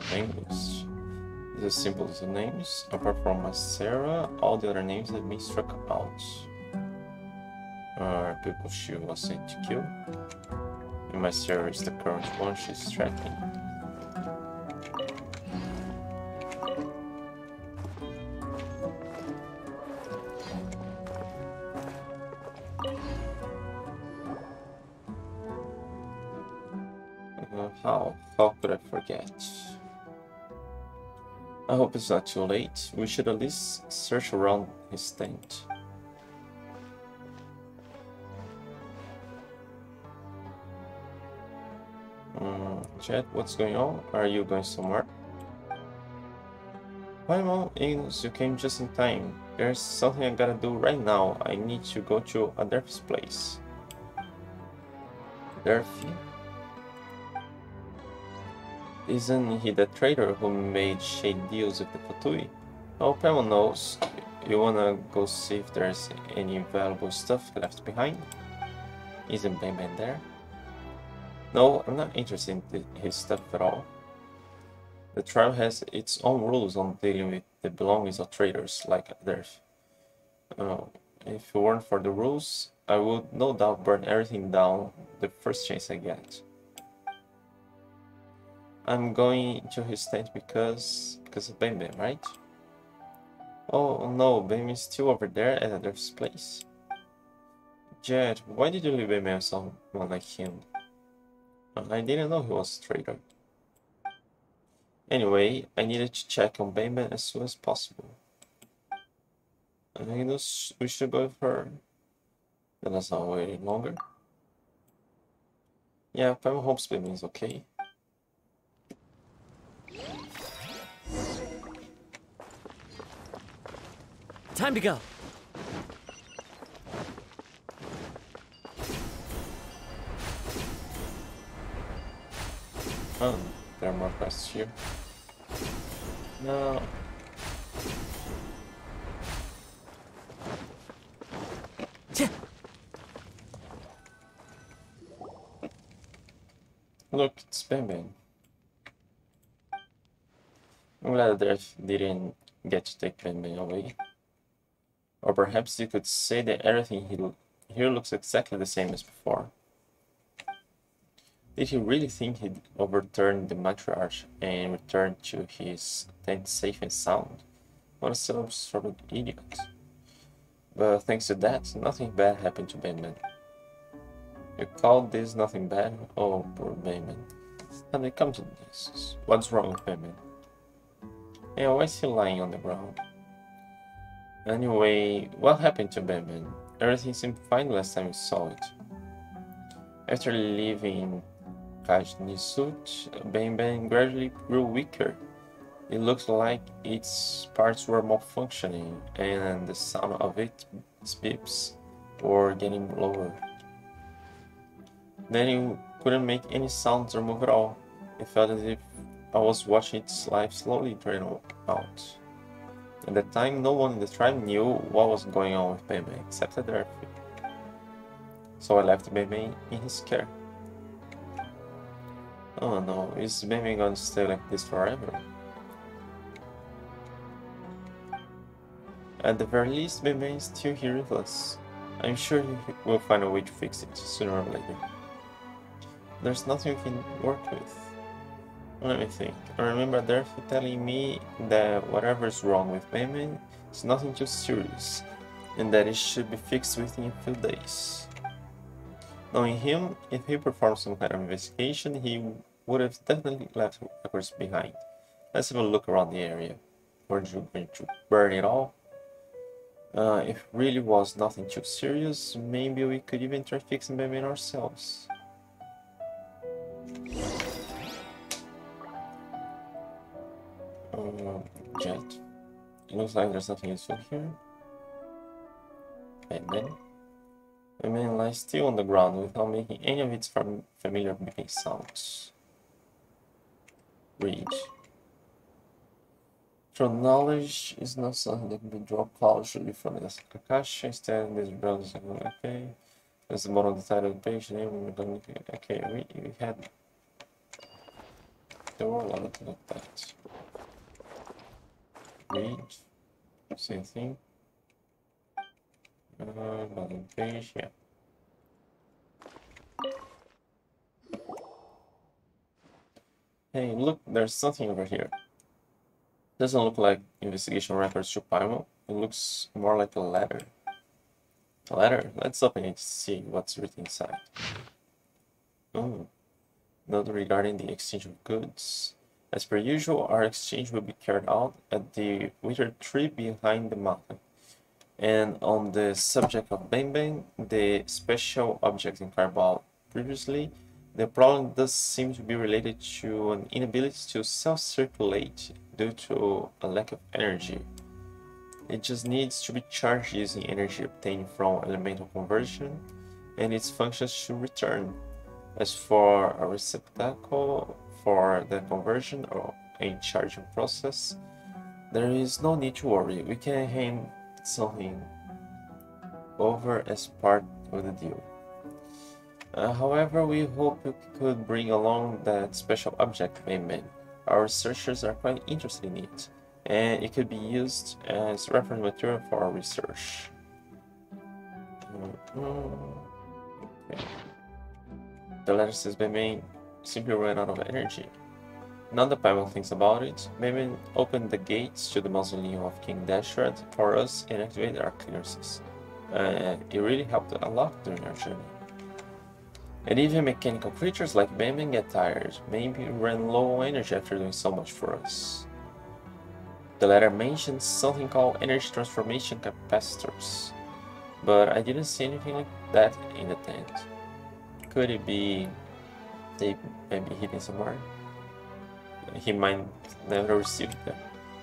name list. This is simple as the names. Apart from Sarah, all the other names have been struck out. People she was sent to kill. And my Sarah is the current one she's tracking. How could I forget? I hope it's not too late. We should at least search around his tent. Chat, what's going on? Are you going somewhere? Hi Mom, Ignis, you came just in time. There's something I gotta do right now. I need to go to Aderf's place. Aderfi? Isn't he the trader who made shady deals with the Fatui? Oh, Pamela knows. You wanna go see if there's any valuable stuff left behind? Isn't Bayman there? No, I'm not interested in his stuff at all. The tribe has its own rules on dealing with the belongings of traders like Aderf. If it weren't for the rules, I would no doubt burn everything down the first chance I get. I'm going to his tent because of Bambi, right? Oh no, Bambi is still over there at Aderf's place. Jet, why did you leave Bambi with someone like him? I didn't know he was a traitor. Anyway, I needed to check on Bambi as soon as possible. I know we should go with her. Then let's not wait any longer. Yeah, Pam hopes Bambi is okay. Time to go. Oh, there are more quests here. No. Look, it's Bambi. I'm glad that Earth didn't get to take Bambi away. Or perhaps you could say that everything here looks exactly the same as before. Did he really think he'd overturn the matriarch and return to his tent safe and sound? What a self-absorbed idiot. But thanks to that, nothing bad happened to Bayman. You call this nothing bad? Oh, poor Bayman. And they come to this. What's wrong with Bayman? Yeah, why is he lying on the ground? Anyway, what happened to Bayman? Everything seemed fine last time we saw it. After leaving Kajnisut, Bayman gradually grew weaker. It looked like its parts were malfunctioning, and the sound of its beeps were getting lower. Then it couldn't make any sounds or move at all. It felt as if I was watching its life slowly drain out. At the time, no one in the tribe knew what was going on with Bebe except Aderfi. So I left Bebe in his care. Oh no, is Bebe gonna stay like this forever? At the very least, Bebe is still here with us. I'm sure he will find a way to fix it sooner or later. There's nothing we can work with. Let me think. I remember Aderfi telling me that whatever's wrong with Bayman is nothing too serious, and that it should be fixed within a few days. Knowing him, if he performed some kind of investigation, he would have definitely left records behind. Let's have a look around the area. We're going to burn it all. If it really was nothing too serious, maybe we could even try fixing Bayman ourselves. Jet. It looks like there's nothing useful here. Bayman lies still on the ground without making any of its familiar beeping sounds. Read. Through knowledge is not something that can be drawn pauschally from the Akasha. Instead, this browser is okay. There's the bottom of the title of the page. Okay, we had there were a lot of that. Read. Same thing. Bottom page, yeah. Hey, look, there's something over here. Doesn't look like investigation records to Paimon. It looks more like a letter. A letter? Let's open it to see what's written inside. Oh, note regarding the exchange of goods. As per usual, our exchange will be carried out at the withered tree behind the mountain. And on the subject of Bang, the special object inquired about previously, the problem does seem to be related to an inability to self-circulate due to a lack of energy. It just needs to be charged using energy obtained from elemental conversion, and its functions should return. As for a receptacle for the conversion or a charging process, there is no need to worry. We can hand something over as part of the deal. However, we hope you could bring along that special object, Mayman. Our researchers are quite interested in it, and it could be used as reference material for our research. Okay. The letter says Mayman simply ran out of energy. Now that Paimon thinks about it, Mayman opened the gates to the mausoleum of King Dashred for us and activated our clearances. It really helped a lot during our journey. And even mechanical creatures like Mayman get tired, maybe ran low on energy after doing so much for us. The letter mentions something called energy transformation capacitors, but I didn't see anything like that in the tent. Could it be they may be hidden somewhere? He might never receive them.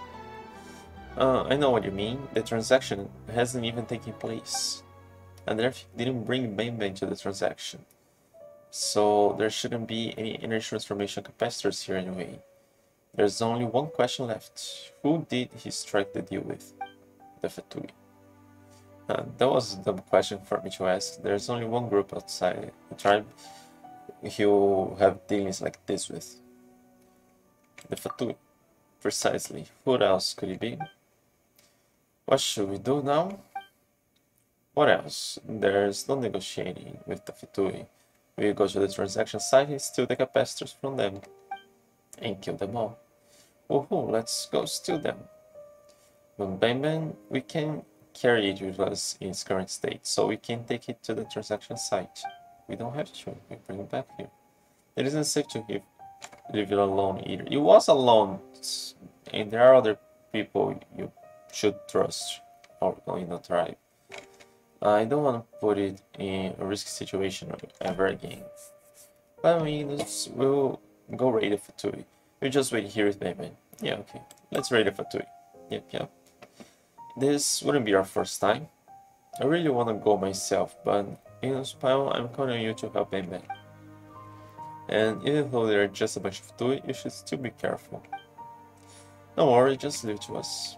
I know what you mean. The transaction hasn't even taken place. And therefore didn't bring Bang to the transaction. So there shouldn't be any energy transformation capacitors here anyway. There's only one question left. Who did he strike the deal with? The Fatui. That was a dumb question for me to ask. There's only one group outside the tribe he'll have dealings like this with. The Fatui. Precisely. Who else could it be? What should we do now? What else? There's no negotiating with the Fatui. We go to the transaction site and steal the capacitors from them. And kill them all. Woohoo, let's go steal them. But Bang, we can carry it with us in its current state, so we can take it to the transaction site. We don't have to. We bring it back here. It isn't safe to leave it alone either. It was alone, and there are other people you should trust in the tribe. I don't want to put it in a risky situation ever again. But I mean, we'll go raid the Fatui. We'll just wait here with Mayman. Yeah, okay. Let's raid the Fatui. Yep. This wouldn't be our first time. I really want to go myself, but in Spile, I'm counting on you to help Mayman. And even though they're just a bunch of Fatui, you should still be careful. Don't worry, just leave it to us.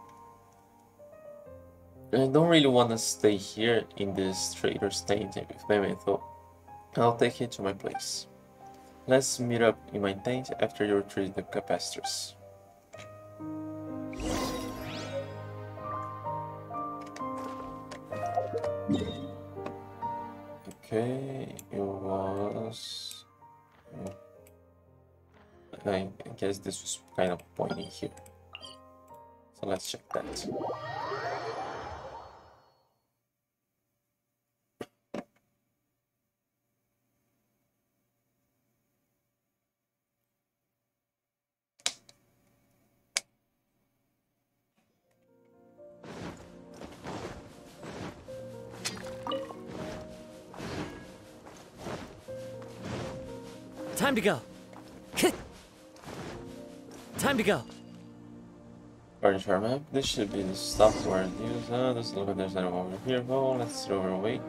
I don't really want to stay here in this trader's tent with Mayman, so I'll take it to my place. Let's meet up in my tent after you retrieve the capacitors. Okay, it was... I guess this was kind of pointing here. So let's check that. Time to go. Time to go. According to our map, this should be the stop where it is. Doesn't look like there's anyone over here though. Let's throw her weight.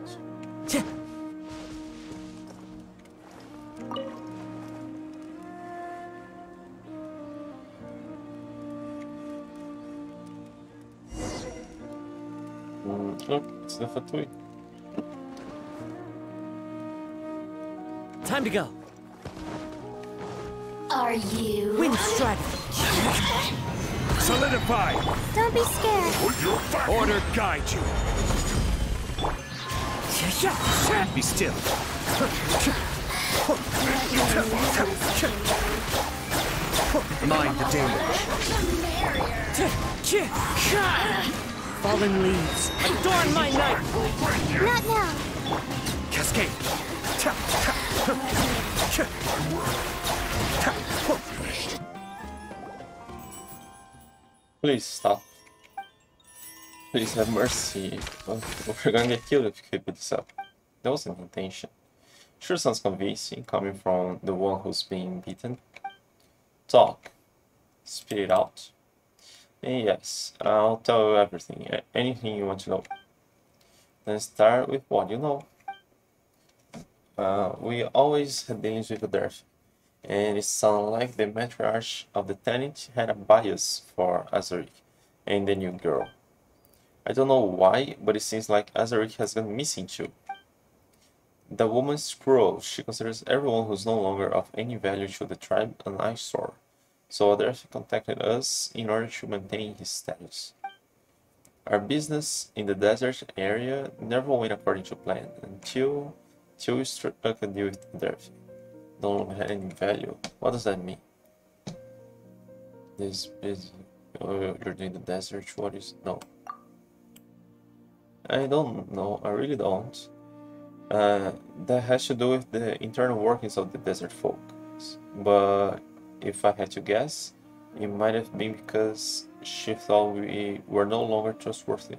Look, it's the Fatui. Time to go. are you? Wind Strider. Solidify! Don't be scared. Order guide you! Be still! Mind the damage. Fallen leaves. Adorn my night. Not now. Cascade! Please stop. Please have mercy. Oh, we're gonna get killed if you keep this up. That wasn't the intention. Sure sounds convincing, coming from the one who's being beaten. Talk. Spit it out. And yes, I'll tell you everything, anything you want to know. Then start with what you know. We always had dealings with Darth, and it sounded like the matriarch of the Tanit had a bias for Azarik and the new girl. I don't know why, but it seems like Azarik has gone missing too. The woman's cruel. She considers everyone who's no longer of any value to the tribe an eyesore. So Darth contacted us in order to maintain his status. Our business in the desert area never went according to plan until we struck a deal with Darth. No longer had any value. What does that mean? This busy. Oh, you're doing the desert. What is no? I don't know. I really don't. That has to do with the internal workings of the desert folk. But if I had to guess, it might have been because she thought we were no longer trustworthy.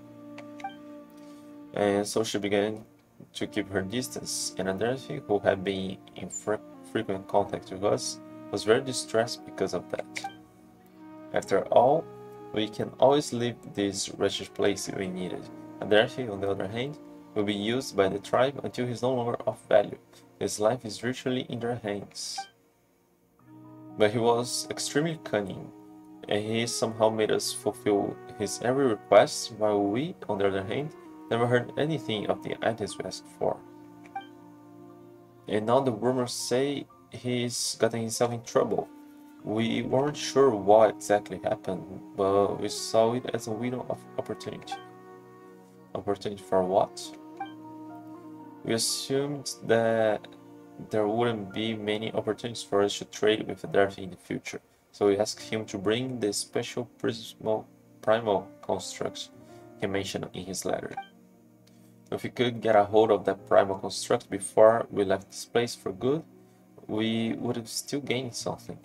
And so she began to keep her distance, and Adelphi, who had been in frequent contact with us, was very distressed because of that. After all, we can always leave this wretched place if we need it. Adelphi, on the other hand, will be used by the tribe until he is no longer of value. His life is virtually in their hands. But he was extremely cunning, and he somehow made us fulfill his every request, while we, on the other hand, never heard anything of the items we asked for. And now the rumors say he's gotten himself in trouble. We weren't sure what exactly happened, but we saw it as a window of opportunity. Opportunity for what? We assumed that there wouldn't be many opportunities for us to trade with Darth in the future, so we asked him to bring the special primal construct he mentioned in his letter. If we could get a hold of that primal construct before we left this place for good, we would have still gained something.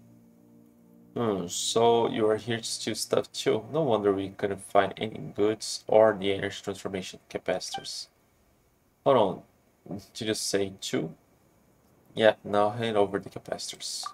So you are here to steal stuff too? No wonder we couldn't find any goods or the energy transformation capacitors. Hold on, did you say two? Yeah, now hand over the capacitors.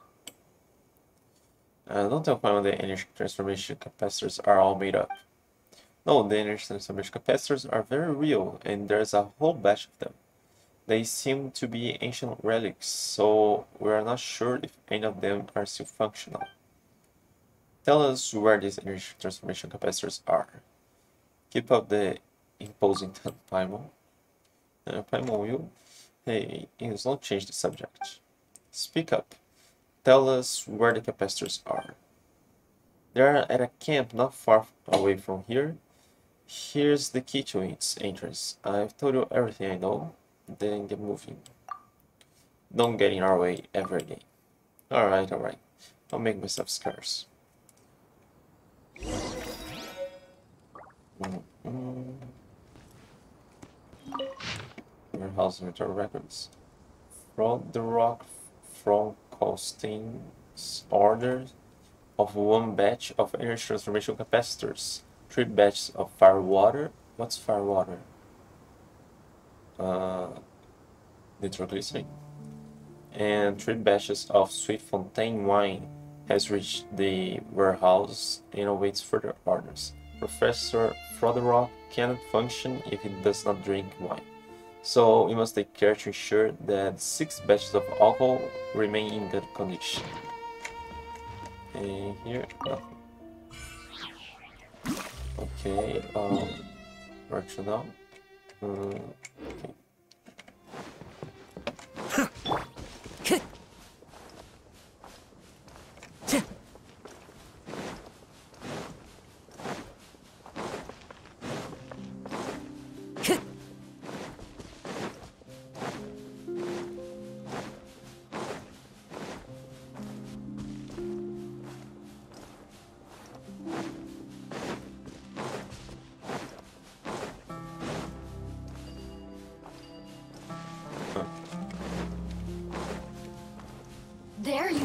Don't tell me the energy transformation capacitors are all made up. No, the energy transformation capacitors are very real, and there's a whole batch of them. They seem to be ancient relics, so we are not sure if any of them are still functional. Tell us where these energy transformation capacitors are. Keep up the imposing Paimon. Paimon will. Hey, Ings, don't change the subject. Speak up. Tell us where the capacitors are. They are at a camp not far away from here. Here's the key to its entrance. I've told you everything I know. Then get moving. Don't get in our way ever again. Alright. I'll make myself scarce. Warehouse inventory records. From the rock from Costein's order of one batch of energy transformation capacitors, 3 batches of firewater. What's firewater? Nitroglycerin. And 3 batches of sweet fontaine wine has reached the warehouse and awaits further orders. Professor Froderock cannot function if he does not drink wine. So we must take care to ensure that 6 batches of alcohol remain in good condition. And here, nothing. Okay, where to now? Okay.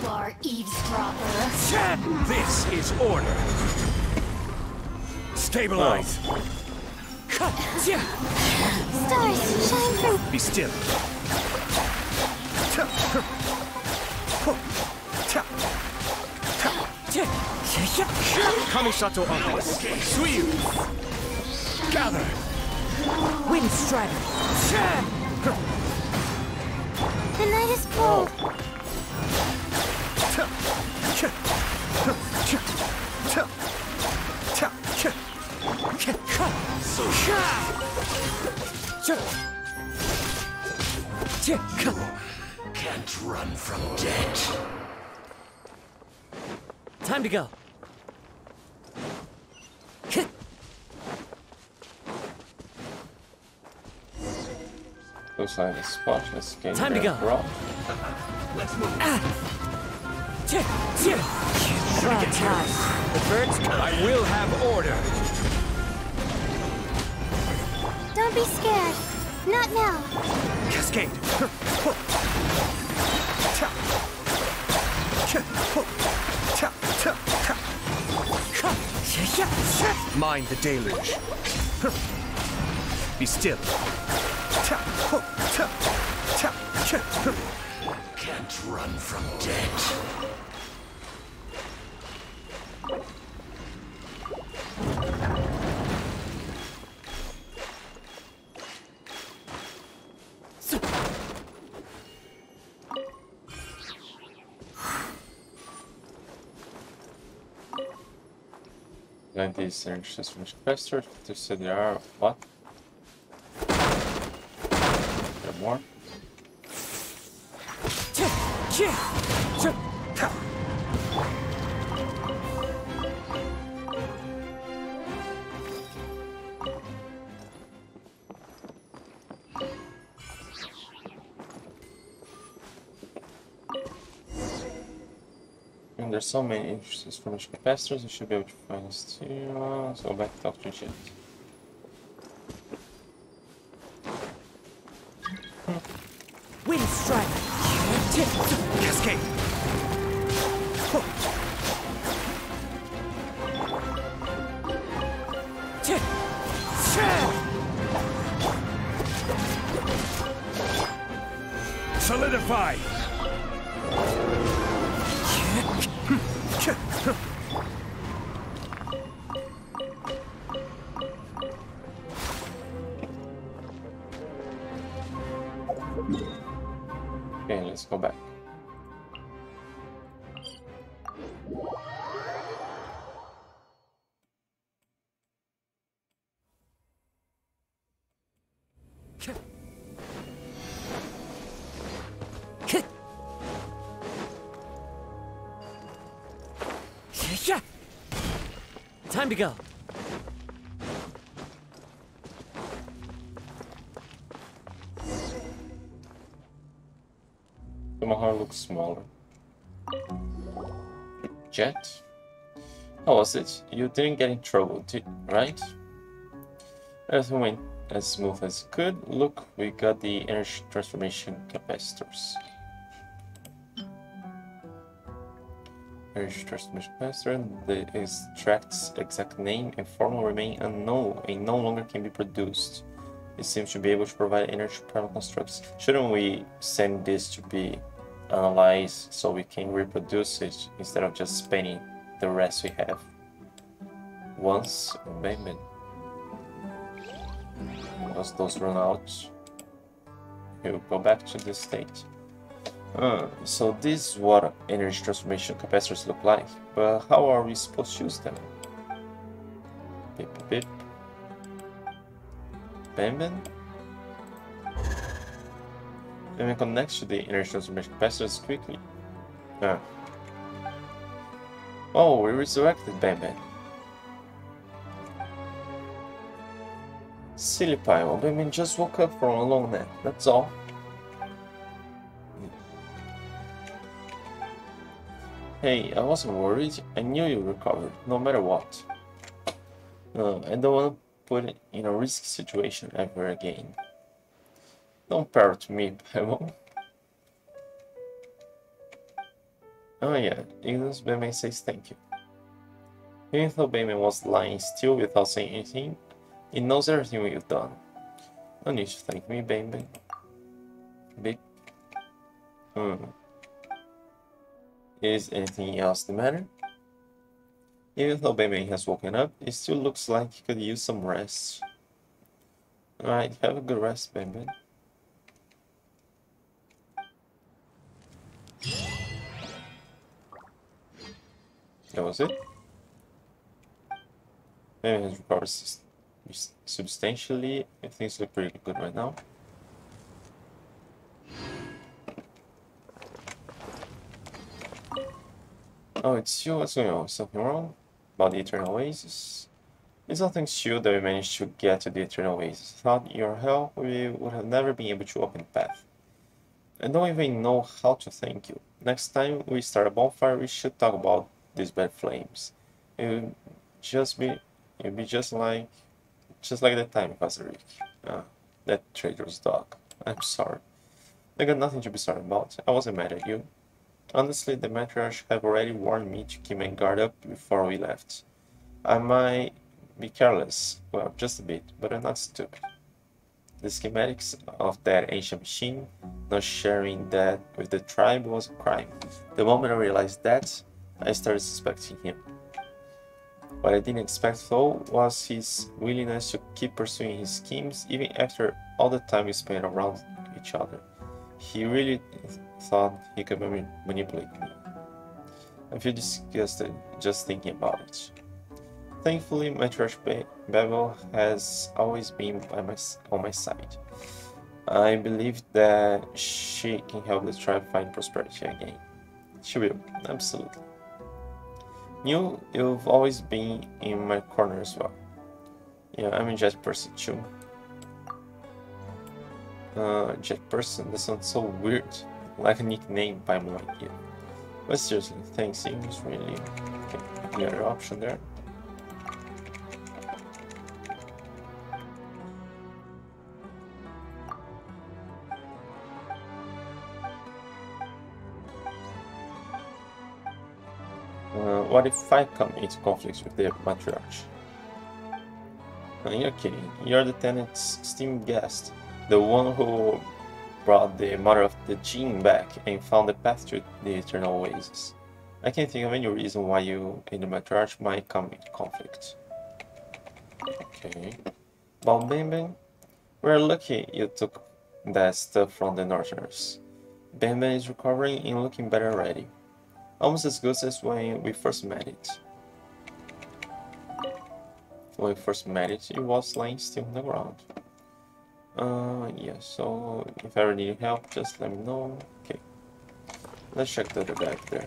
bar eavesdropper. This is order. Stabilize. Stars, shine through. Be still. Kamisato Uncles. Suiyu. Gather. Wind Strider. The night is cold. Can't run from death. Time to go. Looks like a spot. Let's get Time to there, go. bro. About time. The birds, I will have order. Don't be scared. Not now. Cascade. Mind the deluge. Be still. Can't run from death. Like these are just from faster to say there are what? There are more? And there's so many interesting formation capacitors, you should be able to find this too. Let's go back to talk to Jet. Wind Strider. Cascade. Solidify. Okay, let's go back. Time to go. Tomahawk looks smaller. Jet? How was it? You didn't get in trouble, right? Everything went as smooth as it could. Look, we got the energy transformation capacitors. Energy transformation capacitor, the extract's exact name and formula remain unknown and no longer can be produced. It seems to be able to provide energy primal constructs. Shouldn't we send this to be analyzed so we can reproduce it instead of just spending the rest we have? Once, maybe. Once those run out, we'll go back to this state. So this is what energy transformation capacitors look like, but how are we supposed to use them? Beep beep. Bam bam. Let me connect to the energy transformation capacitors quickly. Oh, we resurrected Bam Bam. Silly pile, Bam Bam just woke up from a long nap, that's all. Hey, I wasn't worried. I knew you recovered, no matter what. I don't want to put it in a risky situation ever again. Don't parrot me, Paimon. Oh yeah, Ignis Bayman says thank you. Even though Bayman was lying still without saying anything, he knows everything we've done. No need to thank me, Bayman. Big. Is anything else the matter? Even though Bayman has woken up, it still looks like he could use some rest. Alright, have a good rest, Bayman. That was it? Bayman has recovered substantially. Things look pretty good right now. Oh, it's you. What's going on? Something wrong? About the Eternal Oasis? It's nothing to you that we managed to get to the Eternal Oasis. Without your help, we would have never been able to open the path. I don't even know how to thank you. Next time we start a bonfire, we should talk about these bad flames. It'll be just like that time, Pastor Rick. That traitor's dog. I'm sorry. I got nothing to be sorry about. I wasn't mad at you. Honestly, the matriarch have already warned me to keep my guard up before we left. I might be careless, well, just a bit, but I'm not stupid. The schematics of that ancient machine, not sharing that with the tribe was a crime. The moment I realized that, I started suspecting him. What I didn't expect though was his willingness to keep pursuing his schemes even after all the time we spent around each other. He really thought he could manipulate me. I feel disgusted just thinking about it. Thankfully, my church Babel has always been on my side. I believe that she can help the tribe find prosperity again. She will, absolutely. You've always been in my corner as well. Yeah, I'm a jet person too. Jet person, that sounds so weird. Like a nickname by my idea. But seriously, thanks, English, really. Okay, the other option there. What if I come into conflict with the matriarch? You're kidding. You're the Tanit's esteemed guest. The one who brought the mother of the Gene back and found the path to the Eternal Oasis. I can't think of any reason why you and the matriarch might come into conflict. Okay. Well, Bang, we're lucky you took that stuff from the Northerners. Bang is recovering and looking better already. Almost as good as when we first met it. When we first met it, it was lying still on the ground. Yeah, so if I ever need help, just let me know. Okay. Let's check the other bag there.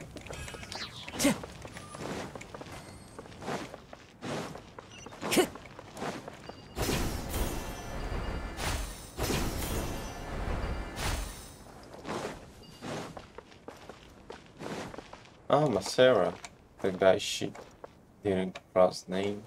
Ah, Masera. The guy she didn't cross name.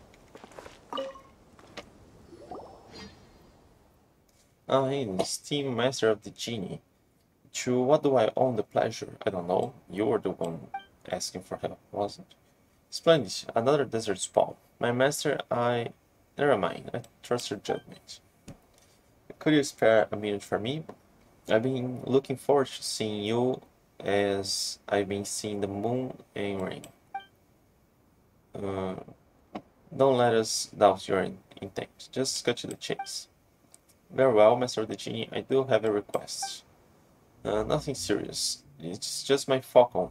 Hey, the Steam Master of the Genie. To what do I own the pleasure? I don't know. You were the one asking for help, wasn't? Splendid. Another desert spawn. My master, Never mind. I trust your judgment. Could you spare a minute for me? I've been looking forward to seeing you as I've been seeing the moon and rain. Don't let us doubt your intent. Just cut to the chase. Very well, Master of the Genie, I do have a request. Nothing serious. It's just my falcon.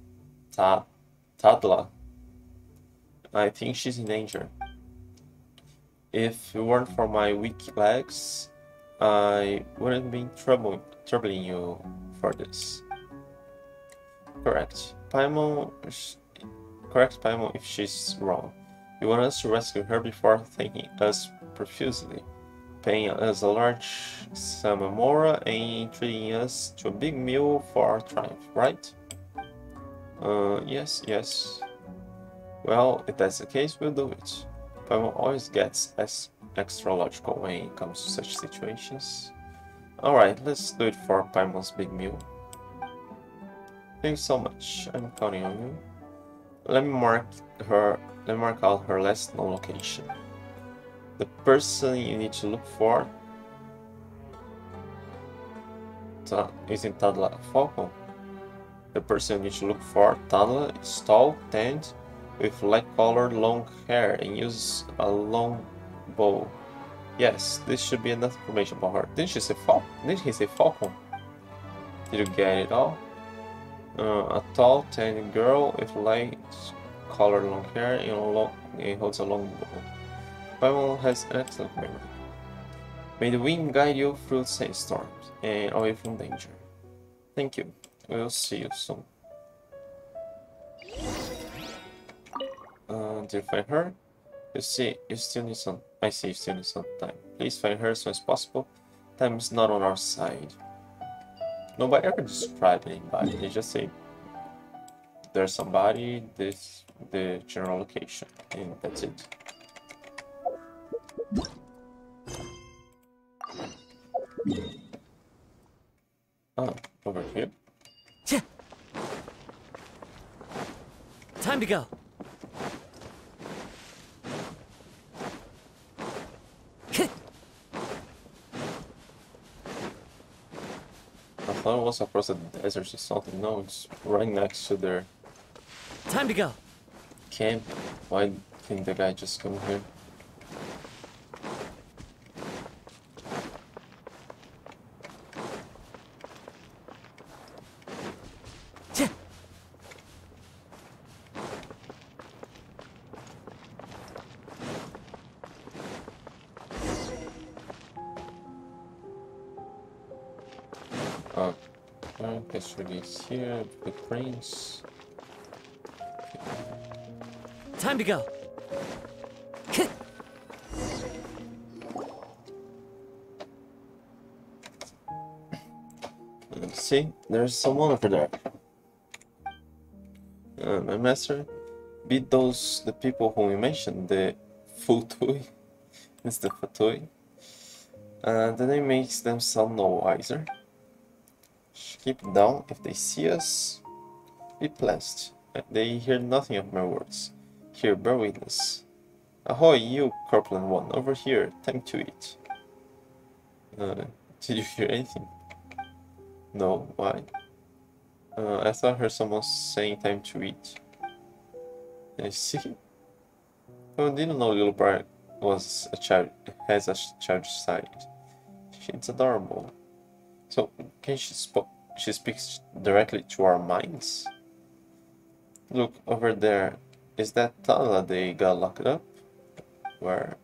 Tadla. I think she's in danger. If it weren't for my weak legs, I wouldn't be troubling you for this. Correct. Paimon, if she's wrong. You want us to rescue her before thanking us profusely, paying us a large sum of mora and treating us to a big meal for our triumph, right? Yes. Well, if that's the case, we'll do it. Paimon always gets extra logical when it comes to such situations. Alright, let's do it for Paimon's big meal. Thanks so much. I'm counting on you. Let me mark out her last known location. The person you need to look for is in Tadla Falcon. The person you need to look for, Tadla, is tall, tanned, with light-colored long hair and uses a long bow. Yes, this should be enough information about her. Didn't he say Falcon? Did you get it all? A tall, tanned girl with light-colored long hair and holds a long bow. Paimon has an excellent memory. May the wind guide you through sandstorms and away from danger. Thank you. We'll see you soon. Did you find her? I see you still need some time. Please find her as soon as possible. Time is not on our side. Nobody ever described anybody. They just say there's somebody, the general location, and that's it. Over here. Time to go. I thought it was across the desert or something. No, it's right next to their Time to go. camp. Why can't the guy just come here? Guess release here, the prince. Time to go. Let's see, there's someone over there. My master, beat the people whom we mentioned, the Futui. It's the Futui. Then it makes them sound no wiser. Keep it down. If they see us, be blessed. They hear nothing of my words. Here, bear witness. Ahoy, you corpulent one, over here. Time to eat. Did you hear anything? No, why? I thought I heard someone saying time to eat. I see. I didn't know little Brian has a childish side. It's adorable. So, can she speaks directly to our minds? Look, over there. Is that Tala they got locked up? Where?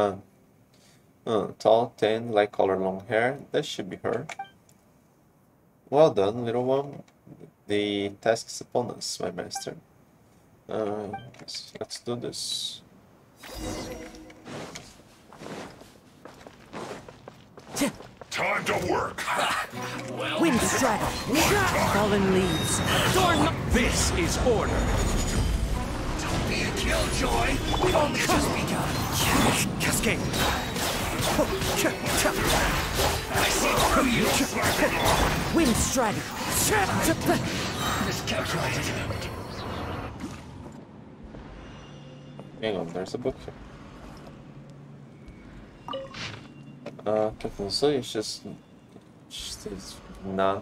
Tall, thin, light-colored long hair. That should be her. Well done, little one. The task is upon us, my master. Let's do this. Time to work. Wind strata. Fallen leaves. This is order. Don't be a killjoy. We've only just begun. Cascade. I see through you. Wind strata. Miscalculated. Hang on, there's a book here. Captain Zoe is Shizna.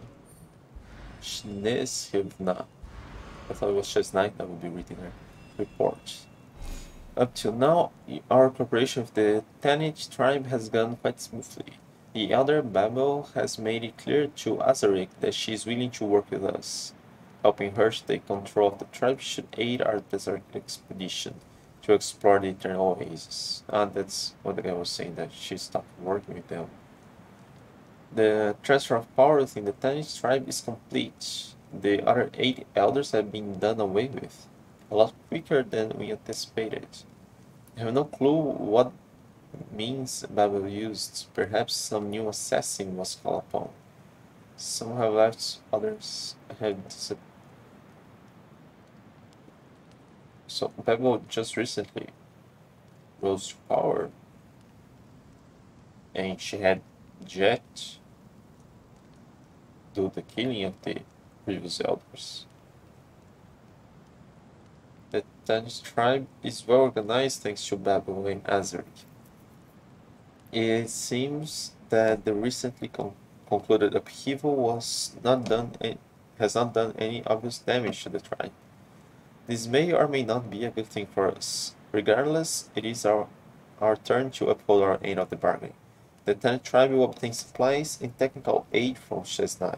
Shneshivna. I thought it was Shiznai that would be reading her report. Up till now, our cooperation with the Tanit tribe has gone quite smoothly. The elder Babel has made it clear to Azarik that she is willing to work with us. Helping her to take control of the tribe should aid our desert expedition to explore the Eternal Oasis. That's what the guy was saying, that she stopped working with them. The transfer of power within the Tanit tribe is complete. The other 8 elders have been done away with, a lot quicker than we anticipated. I have no clue what means Babel used. Perhaps some new assassin was called upon. Some have left, others have disappeared. So Babel just recently rose to power, and she had Jet do the killing of the previous elders. Tanit tribe is well organized thanks to Babel and Azeric. It seems that the recently concluded upheaval has not done any obvious damage to the tribe. This may or may not be a good thing for us. Regardless, it is our turn to uphold our end of the bargain. The Tanit tribe will obtain supplies and technical aid from Chesnai.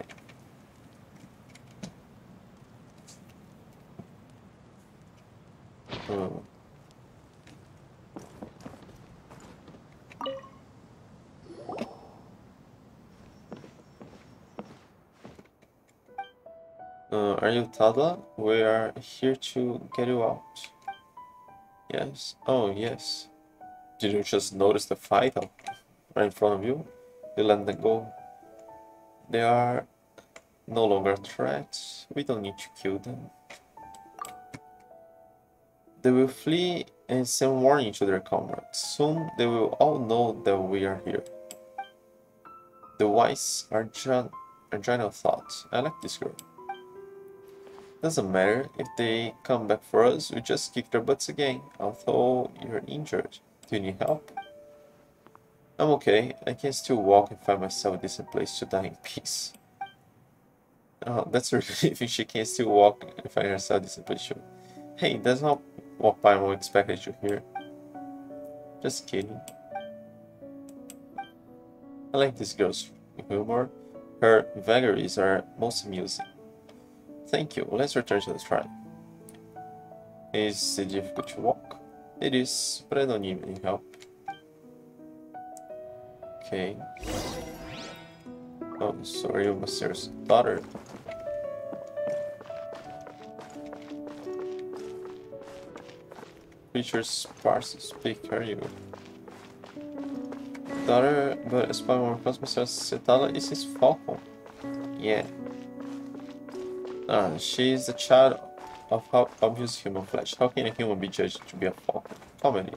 Are you Tada? We are here to get you out. Yes. Oh, yes. Did you just notice the fight right in front of you? You let them go. They are no longer threats. We don't need to kill them. They will flee and send warning to their comrades. Soon they will all know that we are here. The wise are giant of thought. I like this girl. Doesn't matter if they come back for us, we just kick their butts again. Although you're injured. Do you need help? I'm okay. I can still walk and find myself a decent place to die in peace. Oh, that's a relief if she can still walk and find herself a decent place to... Hey, that's not what Paimon expected to hear. Just kidding. I like this girl's humor. Her vagaries are most amusing. Thank you. Let's return to the tribe. Is it difficult to walk? It is, but I don't need any help. Okay. Oh, sorry, you Master's daughter. Creatures sparse to speak, are you? Daughter, but as by more cosmos as Setala is his falcon. Yeah. She is the child of how obvious human flesh. How can a human be judged to be a falcon? Comedy.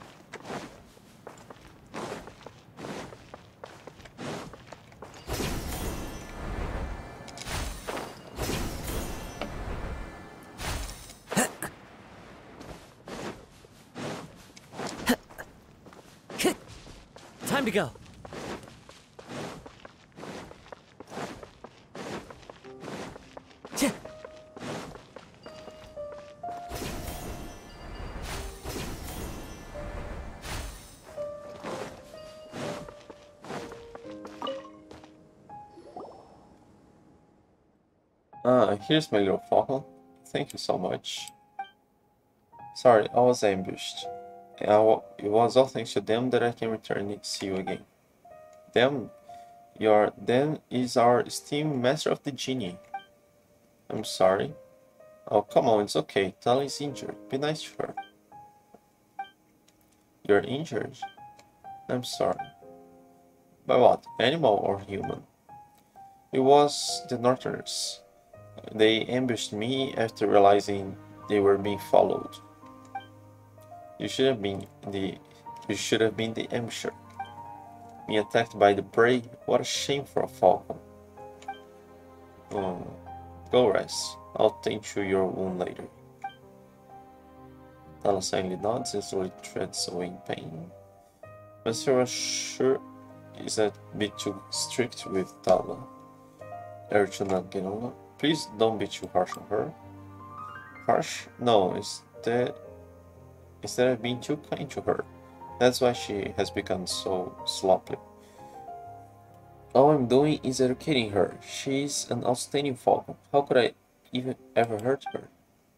Time to go. Here's my little falcon. Thank you so much. Sorry, I was ambushed. It was all thanks to them that I can return and see you again. Them? Them is our esteemed master of the genie. I'm sorry. Oh, come on, it's okay. Tali is injured. Be nice to her. You're injured? I'm sorry. By what? Animal or human? It was the Northerners. They ambushed me after realizing they were being followed. You should have been the ambusher. Being attacked by the prey? What a shame for a falcon. Go rest. I'll tend to your wound later. Tala silently nods and slowly treads away in pain. Master was sure is a bit too strict with Tala. Urged to not get on. Please don't be too harsh on her. Harsh? No, instead of being too kind to her. That's why she has become so sloppy. All I'm doing is educating her. She's an outstanding falcon. How could I even ever hurt her?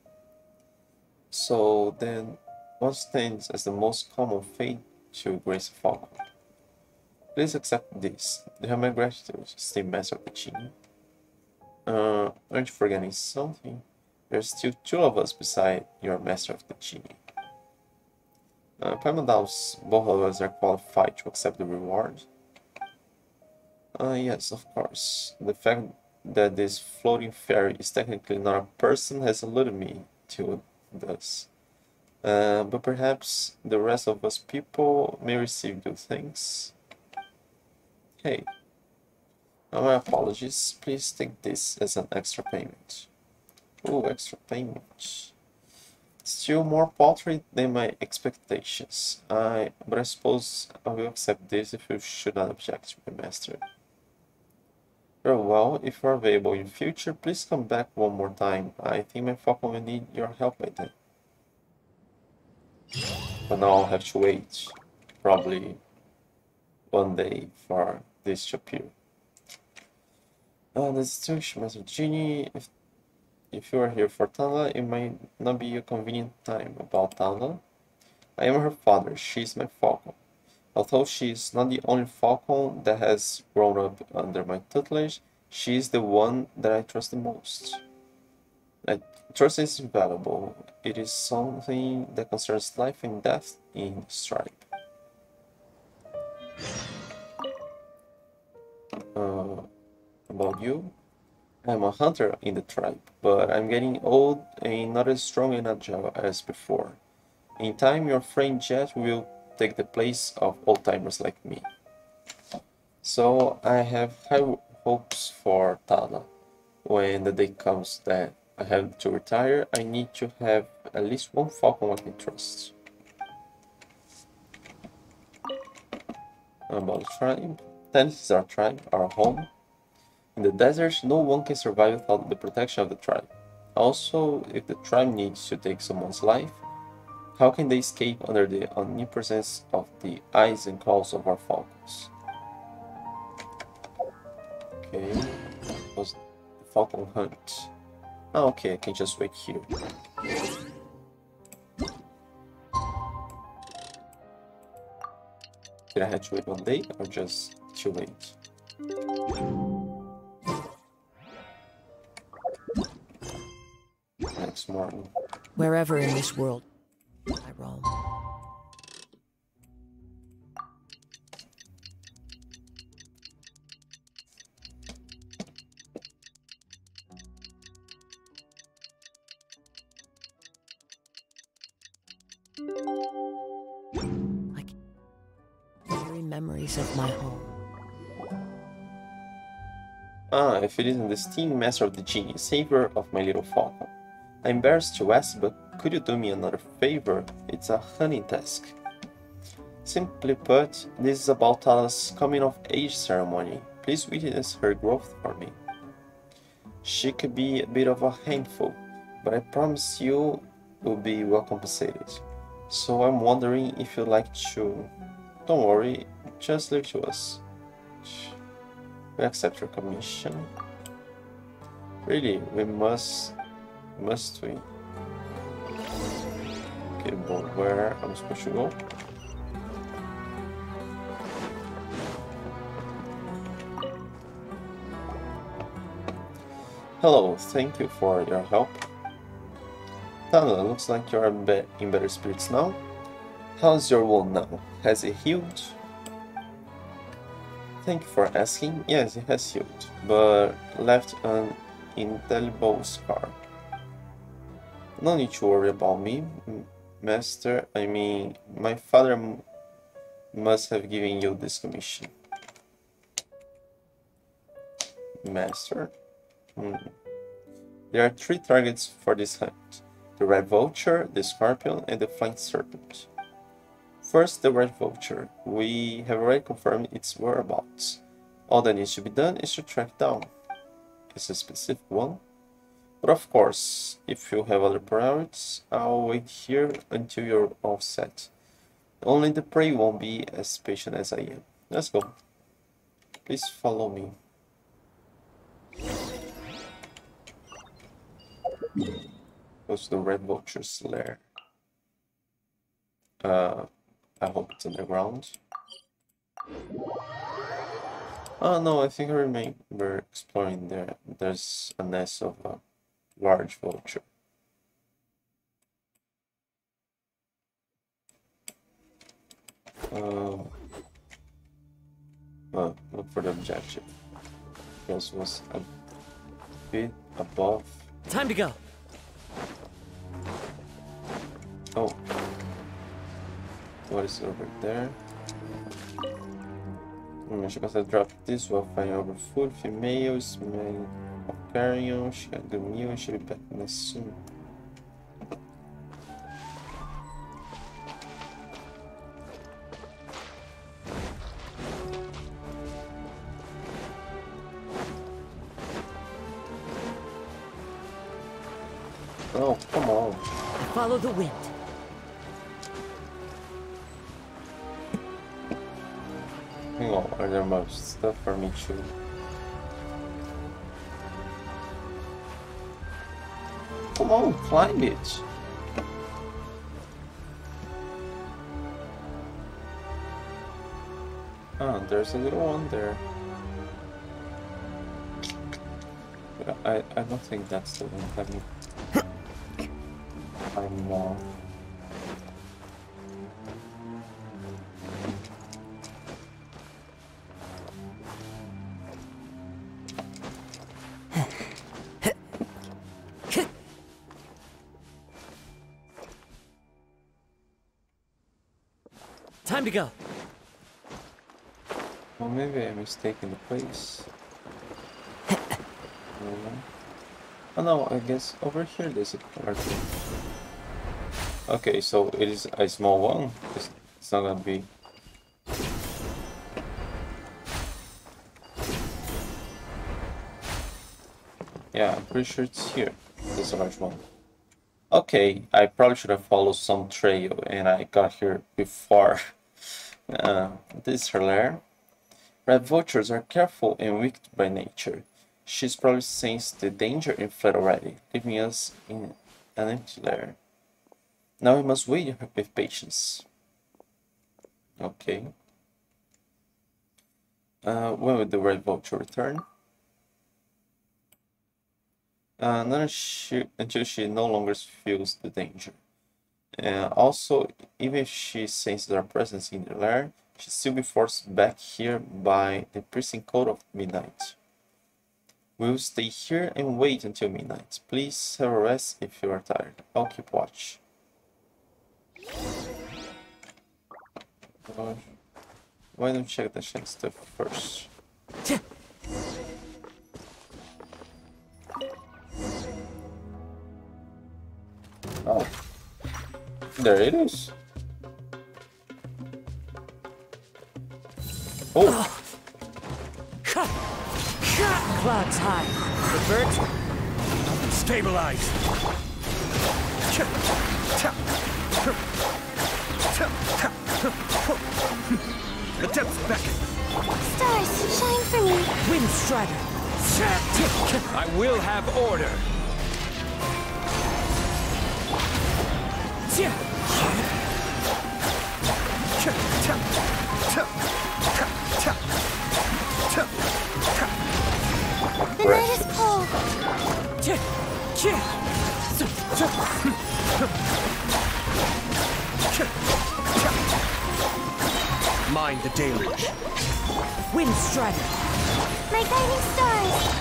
So then, what stands as the most common fate to grace a falcon? Please accept this. You have my gratitude, esteemed Master of the Genie. Aren't you forgetting something? There's still two of us beside your Master of the Genie. Paimon doubts both of us are qualified to accept the reward. Yes, of course. The fact that this floating fairy is technically not a person has eluded me to this. But perhaps the rest of us people may receive due thanks. Hey. My apologies. Please take this as an extra payment. Oh, extra payment. Still more paltry than my expectations. But I suppose I will accept this if you should not object, my master. Very well, if you are available in future, please come back one more time. I think my falcon will need your help by then. But now I'll have to wait, probably one day for this to appear. The distinguished Master Genie, if you are here for Tala, it might not be a convenient time. About Tala, I am her father, she is my falcon. Although she is not the only falcon that has grown up under my tutelage, she is the one that I trust the most. Trust is invaluable. It is something that concerns life and death in Stripe. About you? I'm a hunter in the tribe, but I'm getting old and not as strong and agile as before. In time, your friend Jet will take the place of old-timers like me. So I have high hopes for Tala. When the day comes that I have to retire, I need to have at least one falcon I can trust. About the tribe. Tanit is our tribe, our home. In the desert, no one can survive without the protection of the tribe. Also, if the tribe needs to take someone's life, how can they escape under the omnipresence of the eyes and claws of our falcons? Okay, that was the falcon hunt. Oh, okay, I can just wait here. Did I have to wait one day or just too late? Next morning. Wherever in this world I roam. Like eerie memories of my home. If it isn't the esteemed master of the genie, savior of my little falcon. I'm embarrassed to ask, but could you do me another favor? It's a hunting task. Simply put, this is about Tala's coming of age ceremony. Please witness her growth for me. She could be a bit of a handful, but I promise you will be well compensated. So I'm wondering if you'd like to... Don't worry, just leave it to us. We accept your commission. Really, we must we? Okay, but where am I supposed to go? Hello, thank you for your help. Tana, looks like you're in better spirits now. How's your wound now? Has it healed? Thank you for asking. Yes, it has healed, but left an indelible scar. No need to worry about me, Master. I mean, my father must have given you this commission. Master? There are 3 targets for this hunt. The Red Vulture, the Scorpion, and the Flying Serpent. First, the Red Vulture. We have already confirmed its whereabouts. All that needs to be done is to track down. It's a specific one. But of course, if you have other priorities, I'll wait here until you're all set. Only the prey won't be as patient as I am. Let's go. Please follow me. Goes to the Red Vulture's lair. I hope it's underground. Oh no, I think I remember exploring there. There's a nest of a large vulture. Look for the objective. This was a bit above. Time to go. Oh. What is over there? She got to drop this while fighting over food. Female, smell of carrion. She got good meal and she'll be back in this soon. Oh, come on. Follow the wind. Hang on, are there more stuff for me too? Come on, climb it! Ah, there's a little one there. But I don't think that's the one. Let me... I'm wrong. Time to go. Well, maybe I'm mistaken the place. Oh no, I guess over here there's a party. Okay, so it is a small one. It's not gonna be. Yeah, I'm pretty sure it's here. There's a large one. Okay, I probably should have followed some trail and I got here before. This is her lair. Red vultures are careful and wicked by nature. She's probably sensed the danger and fled already, leaving us in an empty lair. Now we must wait with patience. Okay. When will the red vulture return? Not until she no longer feels the danger. Also, even if she senses our presence in the lair, she'll still be forced back here by the piercing cold of midnight. We'll stay here and wait until midnight. Please have a rest if you are tired. I'll keep watch. Why don't you check the shank stuff first? Oh. There it is. Oh! Clouds high. The birds Stabilize. The depths beckon. Stars, shine for me. wind strider. I will have order. The night is cold. Mind the deluge. Wind strider. My guiding stars.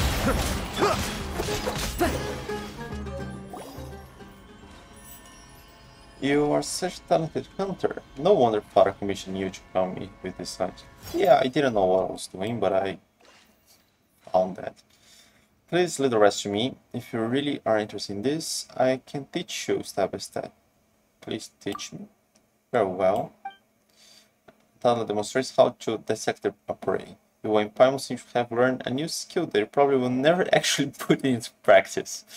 You are such a talented hunter. No wonder Father commissioned you to come me with this hunt. Yeah, I didn't know what I was doing, but I found that. Please leave the rest to me. If you really are interested in this, I can teach you step by step. Please teach me. Very well. Tana demonstrates how to dissect a prey. You and Paimon seem to have learned a new skill that you probably will never actually put into practice.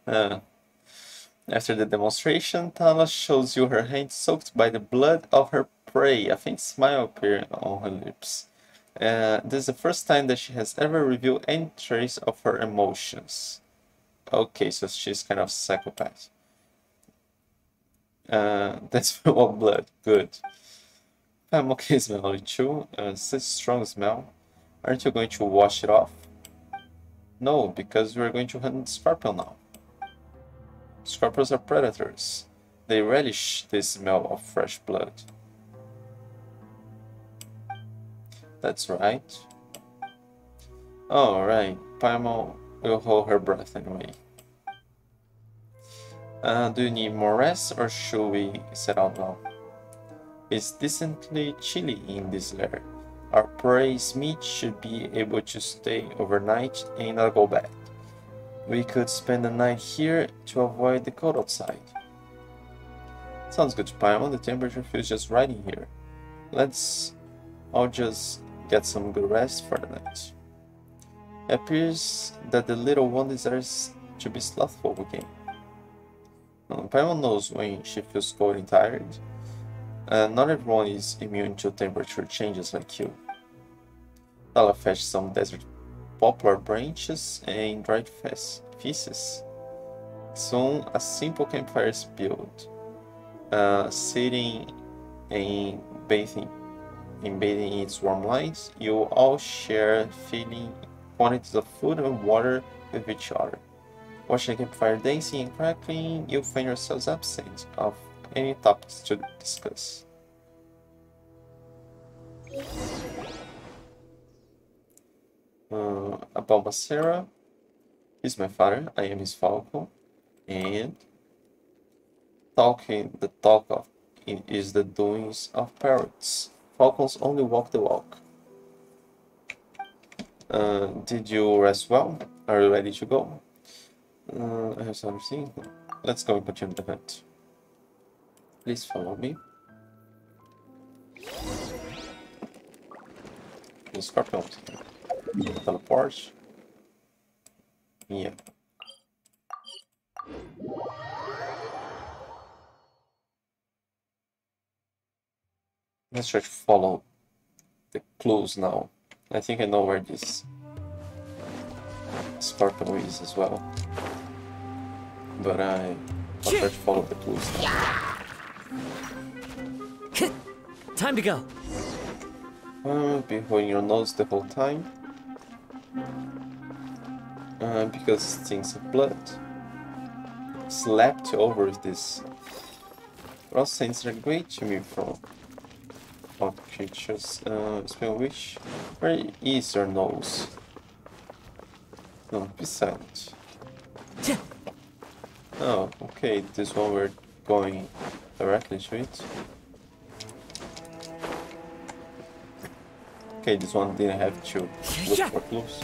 After the demonstration, Tala shows you her hand soaked by the blood of her prey, a faint smile appearing on her lips. This is the first time that she has ever revealed any trace of her emotions. Okay, so she's kind of psychopath. That's all blood. Good. I'm okay smelling it too. Such a strong smell. Aren't you going to wash it off? No, because we're going to hunt scorpion now. Scorpions are predators. They relish the smell of fresh blood. That's right. Alright, Paimon will hold her breath anyway. Do you need more rest or should we set out now? It's decently chilly in this lair. Our prey's meat should be able to stay overnight and not go bad. We could spend the night here to avoid the cold outside. Sounds good to Paimon. The temperature feels just right in here. Let's all just get some good rest for the night. It appears that the little one desires to be slothful again. Paimon knows when she feels cold and tired. Not everyone is immune to temperature changes like you. I'll fetch some desert poplar branches and dried feces. Soon, a simple campfire is built. Sitting and bathing in its warm light, you all share filling quantities of food and water with each other. Watching the campfire dancing and crackling, you find yourselves absent of any topics to discuss. About Macera, he's my father, I am his falcon, and the talk of is the doings of parrots. Falcons only walk the walk. Did you rest well? Are you ready to go? I have something. Let's go and continue the hunt. Please follow me. The scorpion. Teleport. Yeah. Let's try to follow the clues now. I think I know where this scorpion is as well. But I'll try to follow the clues now. Time to go. Be holding your nose the whole time. Because it stinks of blood. Slapped over with this. Raw scents are great to me from all creatures. Spell wish. Where is your nose? No, beside it. Oh, okay, this one we're going directly to it. Okay, this one didn't have to look for clues.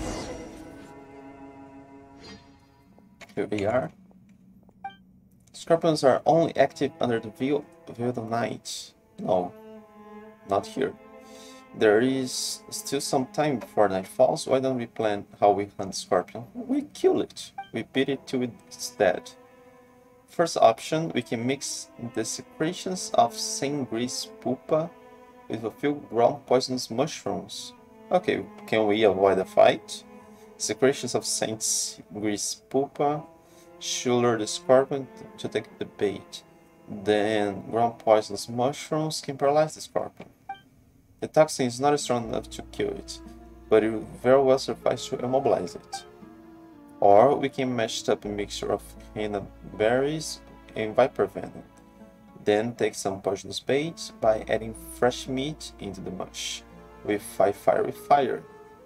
Here we are. Scorpions are only active under the veil of night. No, not here. There is still some time before night falls. Why don't we plan how we hunt scorpion? We kill it. We beat it till it's dead. First option, we can mix the secretions of Saint Grease pupa with a few ground poisonous mushrooms. Okay, can we avoid a fight? Secretions of Saint Grease pupa should lure the scorpion to take the bait. Then ground poisonous mushrooms can paralyze the scorpion. The toxin is not strong enough to kill it, but it will very well suffice to immobilize it. Or we can mash up a mixture of henna berries and viper venom. Then take some poisonous bait by adding fresh meat into the mush. We fight fire with fire.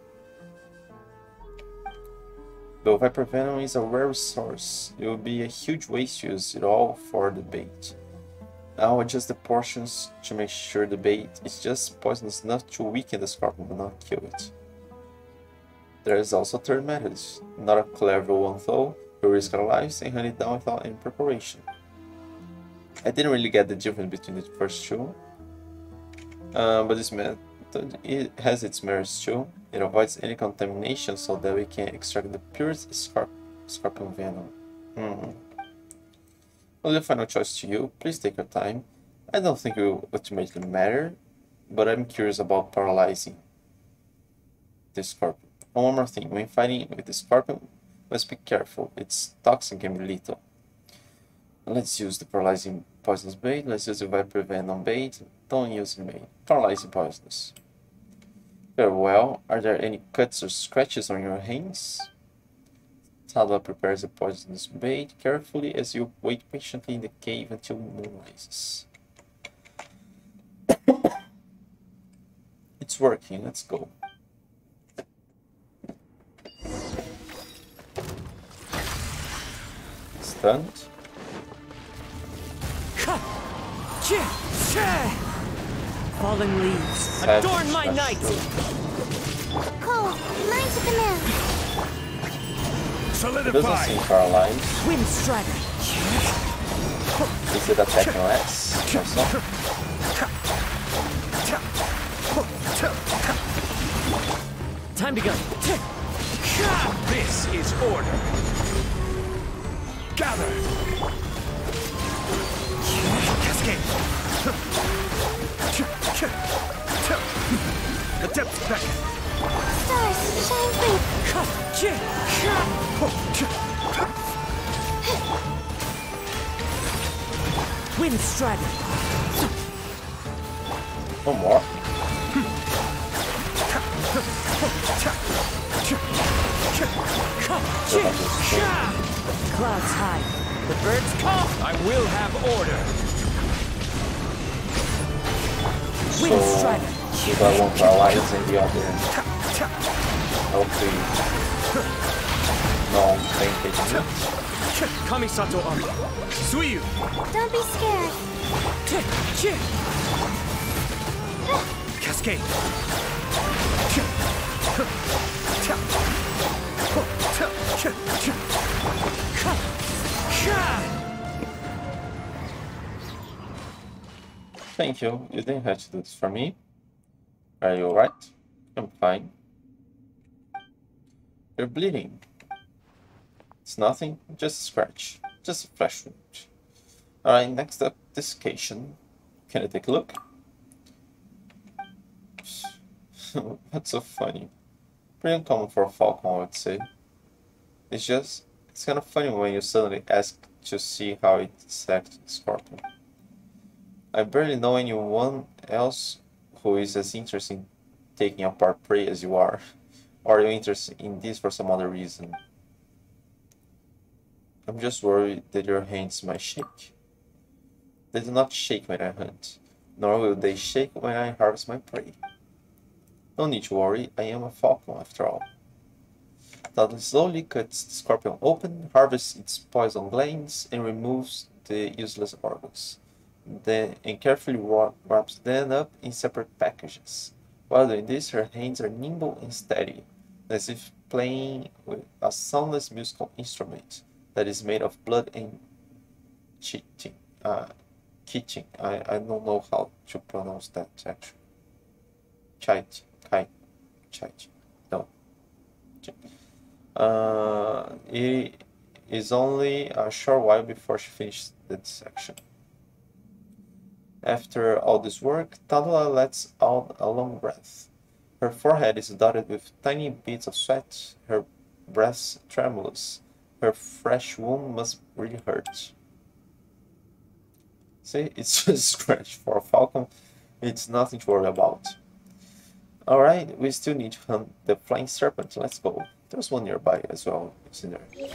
Though viper venom is a rare resource, it would be a huge waste to use it all for the bait. I'll adjust the portions to make sure the bait is just poisonous enough to weaken the scorpion but not kill it. There is also a third method, not a clever one though. We risk our lives and hunt it down without any preparation. I didn't really get the difference between the first two, but this method has its merits too. It avoids any contamination so that we can extract the purest scorpion venom. I'll leave final choice to you. Please take your time. I don't think it will ultimately matter, but I'm curious about paralyzing the scorpion. One more thing, when fighting with the scorpion, must be careful. Its toxin can be lethal. Let's use the paralyzing poisonous bait. Let's use the viper venom bait. Don't use the bait. Paralyzing poisonous. Very well. Are there any cuts or scratches on your hands? Tala prepares the poisonous bait carefully as you wait patiently in the cave until moon rises. It's working. Let's go. Stunned. Falling leaves adorn my night. Cole, line to command. It doesn't seem paralyzed. Wind strider. Is it attacking less or so? Time to go. This is order. Gather. Cascade! The depths beckon! Stars, shine free. Wind Strider. One more. Clouds high. The birds come! I will have order! Wind So, Strider. if I want allies in the other hopefully no paying attention. Kamisato Army! Suiyu! Don't be scared. Cascade! Thank you. You didn't have to do this for me. Are you alright? I'm fine. You're bleeding. It's nothing, just a scratch. Just a flesh wound. Alright, next up, desiccation. Can I take a look? What's so funny? Pretty uncommon for a falcon, I would say. It's kind of funny when you suddenly ask to see how it's attacked the scorpion. I barely know anyone else who is as interested in taking apart prey as you are. Or are you interested in this for some other reason? I'm just worried that your hands might shake. They do not shake when I hunt, nor will they shake when I harvest my prey. No need to worry, I am a falcon after all. That slowly cuts the scorpion open, harvests its poison glands, and removes the useless organs. Then and carefully wraps them up in separate packages. While doing this, her hands are nimble and steady, as if playing with a soundless musical instrument that is made of blood and kitchen. I don't know how to pronounce that actually. Chait. No. It is only a short while before she finishes the section. After all this work, Tadula lets out a long breath. Her forehead is dotted with tiny beads of sweat, her breath tremulous. Her fresh wound must really hurt. See, it's just a scratch. For a falcon, it's nothing to worry about. Alright, we still need to hunt the flying serpent. Let's go. There's one nearby as well, isn't there?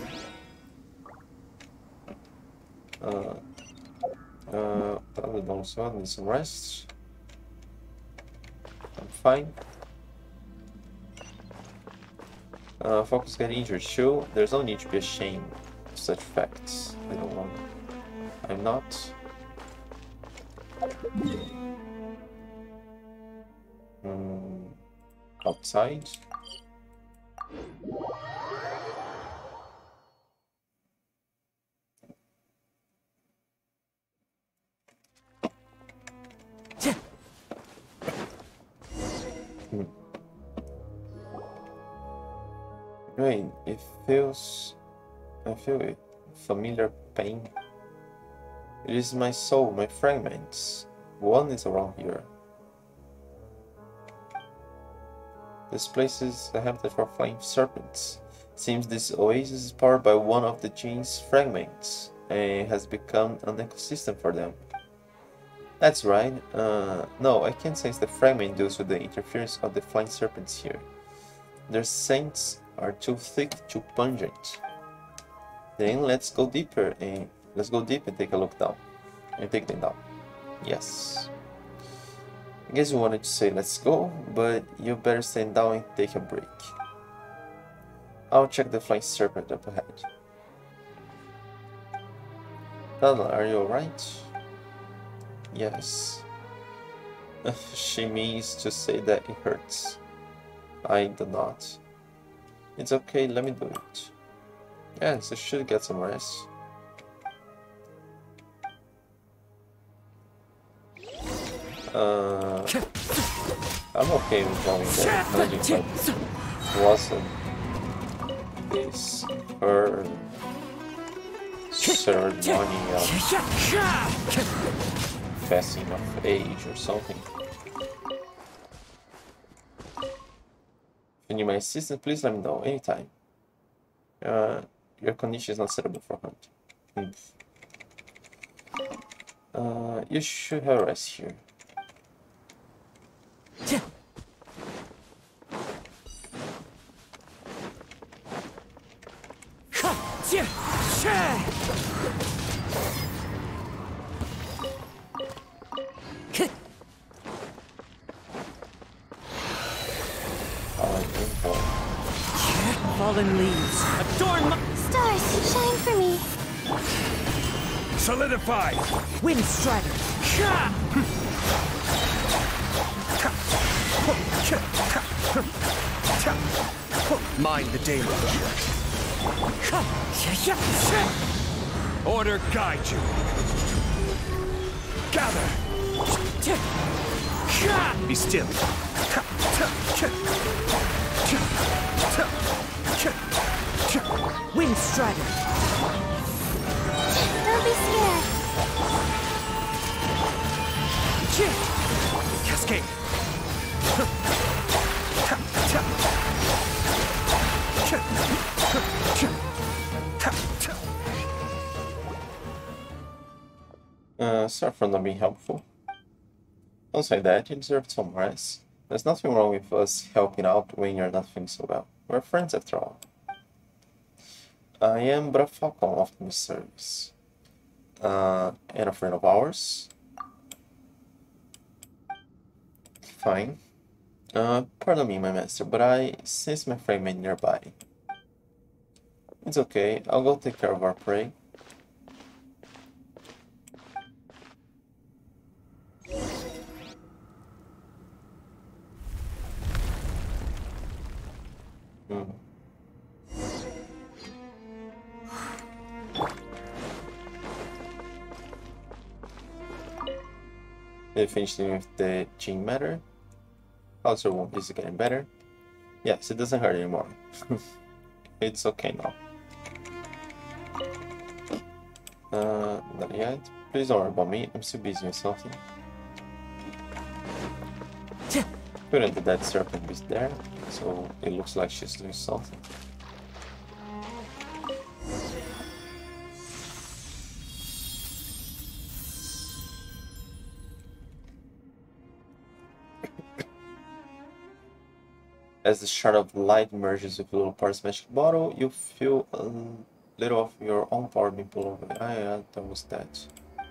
Probably also need some rest. I'm fine. Focus get injured too. There's no need to be ashamed of such facts. I don't want. I'm not. Outside. Wait, it feels... I feel it. Familiar pain. It is my soul, my fragments. One is around here. This place is a habitat for flying serpents. Seems this oasis is powered by one of the gene's fragments and has become an ecosystem for them. That's right. No, I can't sense the fragment deals with the interference of the flying serpents here. Their scents are too thick, too pungent. Then let's go deep and take a look down. And take them down. Yes. I guess you wanted to say let's go, but you better stand down and take a break. I'll check the flying serpent up ahead. Lala, are you alright? Yes. She means to say that it hurts. I do not. It's okay, let me do it. Yes, I should get some rest. I'm okay with going there. Managing wasn't this her. So ceremony of passing of age or something. If you need my assistance, please let me know anytime. Your condition is not suitable for hunting. You should have rest here. Fallen leaves. Adorn my Stars, shine for me. Solidify! wind strider. Mind the damage. Order guide you. Gather. Be still. Wind strider. Don't be scared. Cascade. Sorry for not being helpful. Don't say that, you deserve some rest. There's nothing wrong with us helping out when you're not feeling so well. We're friends after all. I am but a falcon of the service. And a friend of ours. Fine. Pardon me, my master, but I sense my fragment nearby. It's okay, I'll go take care of our prey. They finished with the gene matter. How's your wound? Is it getting better? Yes, it doesn't hurt anymore. It's okay now. Not yet. Please don't worry about me. I'm still busy with something. Couldn't the dead serpent be there? So it looks like she's doing something. As the shard of light merges with Lulupar's magic bottle, you feel a little of your own power being pulled away. Ah, yeah, that was that.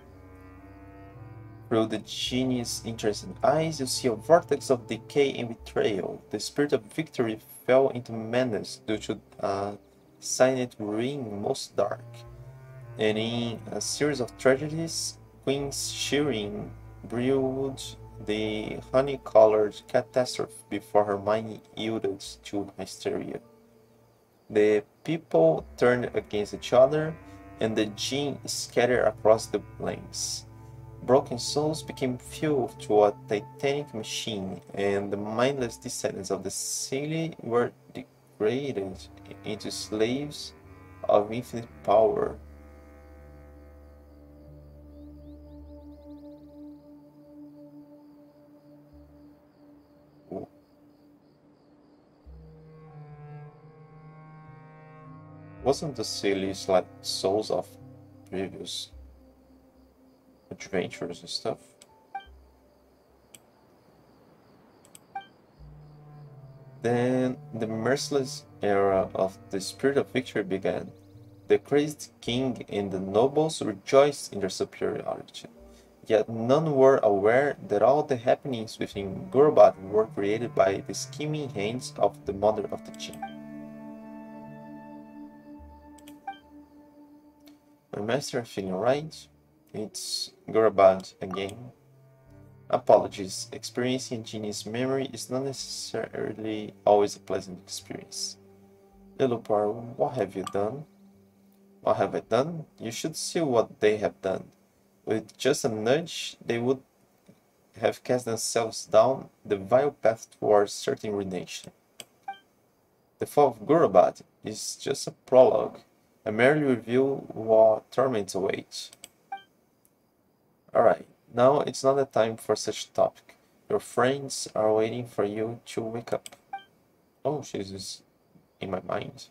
Through the genie's interested eyes, you see a vortex of decay and betrayal. The spirit of victory fell into madness due to a signet ring most dark. And in a series of tragedies, Queen Shirin brewed the honey-colored catastrophe before her mind yielded to hysteria. The people turned against each other, and the jinn scattered across the plains. Broken souls became fuel to a titanic machine, and the mindless descendants of the silly were degraded into slaves of infinite power. Wasn't the sillies like souls of previous adventures and stuff? Then the merciless era of the spirit of victory began. The crazed king and the nobles rejoiced in their superiority. Yet none were aware that all the happenings within Gurbat were created by the scheming hands of the mother of the jinn. My master, feeling right? It's Gurbat again. Apologies, experiencing Genie's memory is not necessarily always a pleasant experience. Lilupar, what have you done? What have I done? You should see what they have done. With just a nudge, they would have cast themselves down the vile path towards certain ruination. The fall of Gurbat is just a prologue, I merely reveal what torments await. Alright, now it's not a time for such topic. Your friends are waiting for you to wake up. Oh, she's just in my mind.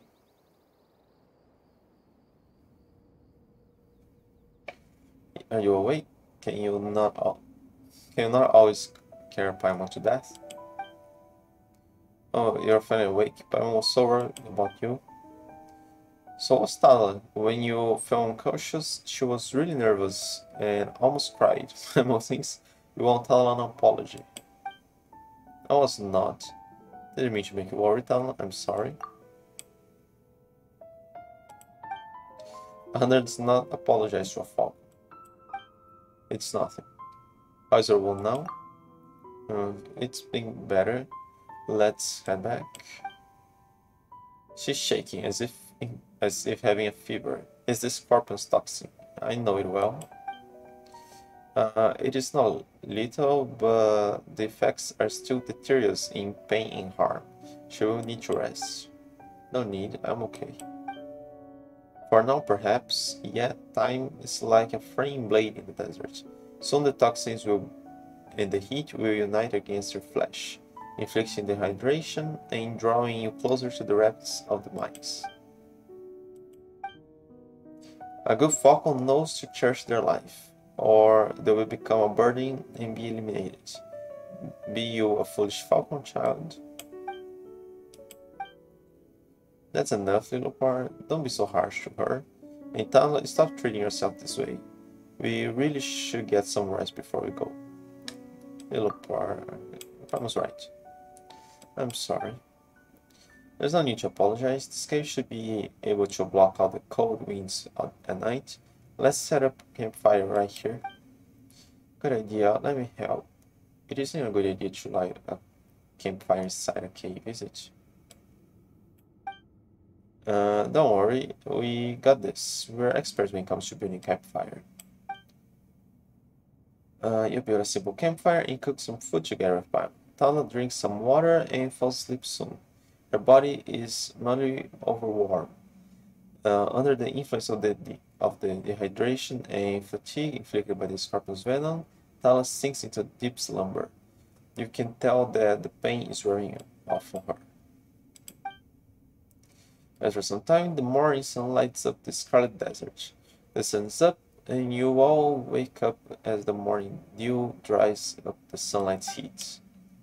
Are you awake? Can you not always care Paimon to death? Oh, you're finally awake. Paimon was so worried about you. So was Tala. When you fell unconscious, she was really nervous and almost cried. Paimon thinks you want Tala an apology. I was not. Didn't mean to make you worry, Tala. I'm sorry. A hunter does not apologize to a falcon. It's nothing. How's your wound now? It's been better. Let's head back. She's shaking as if having a fever. Is this scorpion's toxin? I know it well. It is not lethal, but the effects are still deleterious in pain and harm. She will need to rest. No need, I'm okay. For now, perhaps, yet time is like a fraying blade in the desert. Soon the toxins and the heat will unite against your flesh, inflicting dehydration and drawing you closer to the depths of the mines. A good falcon knows to cherish their life, or they will become a burden and be eliminated. Be you a foolish falcon, child? That's enough, little part. Don't be so harsh to her. And Tala, stop treating yourself this way. We really should get some rest before we go. Little part, I was right. I'm sorry. There's no need to apologize. This cave should be able to block out the cold winds at night. Let's set up a campfire right here. Good idea. Let me help. It isn't a good idea to light a campfire inside a cave, is it? Don't worry, we got this. We're experts when it comes to building campfire. You build a simple campfire and cook some food together with Pam. Tala drinks some water and falls asleep soon. Her body is mildly overwarm. Under the influence of the dehydration and fatigue inflicted by the scorpion's venom, Tala sinks into deep slumber. You can tell that the pain is wearing off on her. After some time, the morning sun lights up the scarlet desert. The sun's up, and you all wake up as the morning dew dries up the sunlight's heat.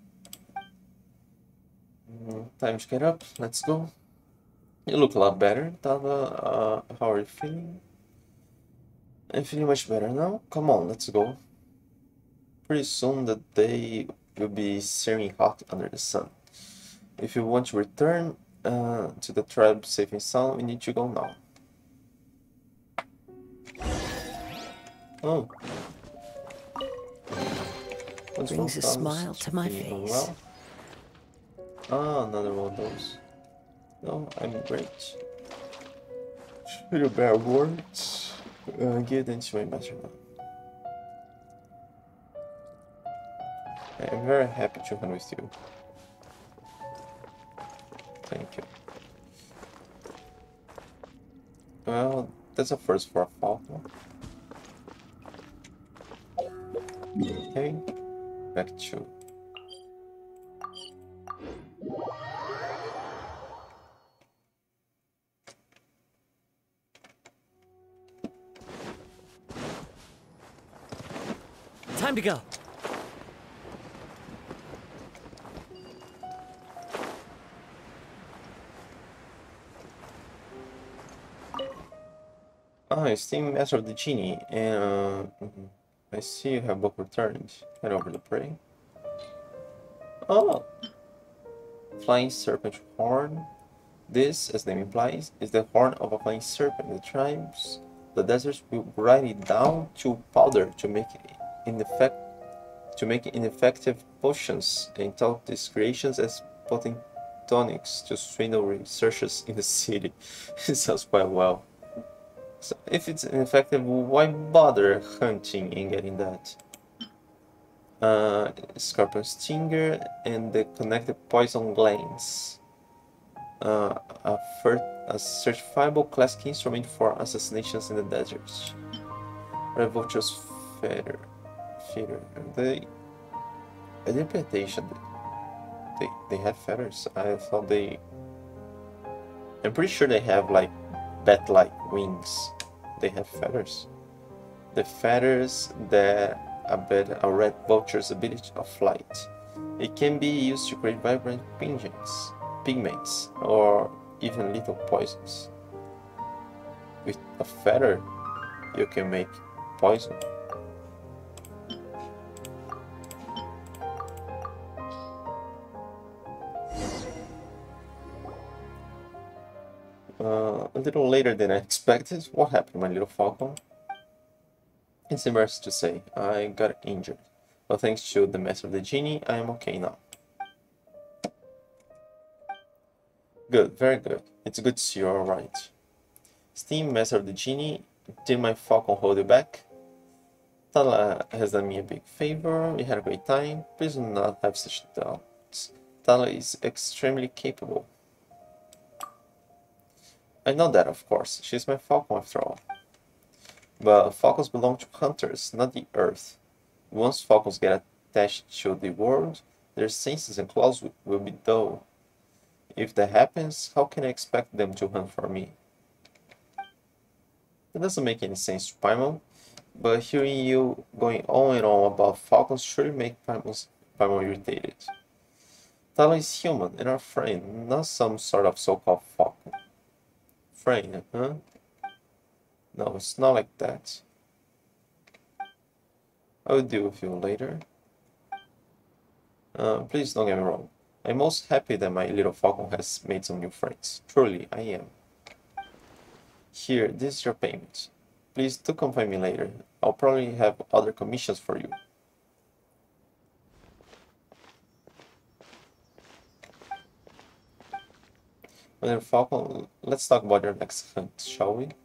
Time to get up. Let's go. You look a lot better, Tala. How are you feeling? I'm feeling much better now. Come on, let's go. Pretty soon the day will be searing hot under the sun. If you want to return to the tribe safe and sound, we need to go now. Oh. Brings a smile to my face. Well? Ah, another one of those. No, I'm great. Little bad words. Get into my master now. I'm very happy to hunt with you. Thank you. Well, that's a first for a falcon. Okay, back to. Time to go. Ah, esteemed Master of the Genie, and I see you have both returned. Head over the prey. Oh! Flying Serpent Horn. This, as the name implies, is the horn of a flying serpent. The deserts will grind it down to powder to make ineffective potions and tout these creations as potent tonics to swindle researchers in the city. It sounds quite well. So if it's ineffective, why bother hunting and getting that? Scorpion Stinger and the connected poison glands. A a certifiable classic instrument for assassinations in the desert. Red Vulture's feather. The interpretation. They have feathers. I thought they. I'm pretty sure they have like bat-like wings. They have feathers. The feathers that abet a red vulture's ability of flight. It can be used to create vibrant pigments, or even little poisons. With a feather, you can make poison. A little later than I expected. What happened, my little falcon? It's embarrassing to say, I got injured. But thanks to the Master of the Genie, I am okay now. Good, very good. It's good to see you're alright. Esteemed Master of the Genie, did my falcon hold you back? Tala has done me a big favor. We had a great time. Please do not have such doubts. Tala is extremely capable. I know that, of course. She's my falcon after all. But falcons belong to hunters, not the earth. Once falcons get attached to the world, their senses and claws will be dull. If that happens, how can I expect them to hunt for me? It doesn't make any sense to Paimon, but hearing you going on and on about falcons surely make Paimon irritated. Tala is human and our friend, not some sort of so-called falcon. Friend, huh? No, it's not like that. I will deal with you later. Please don't get me wrong. I'm most happy that my little falcon has made some new friends. Truly, I am. Here, this is your payment. Please do come find me later. I'll probably have other commissions for you. My little falcon, let's talk about your next hunt, shall we?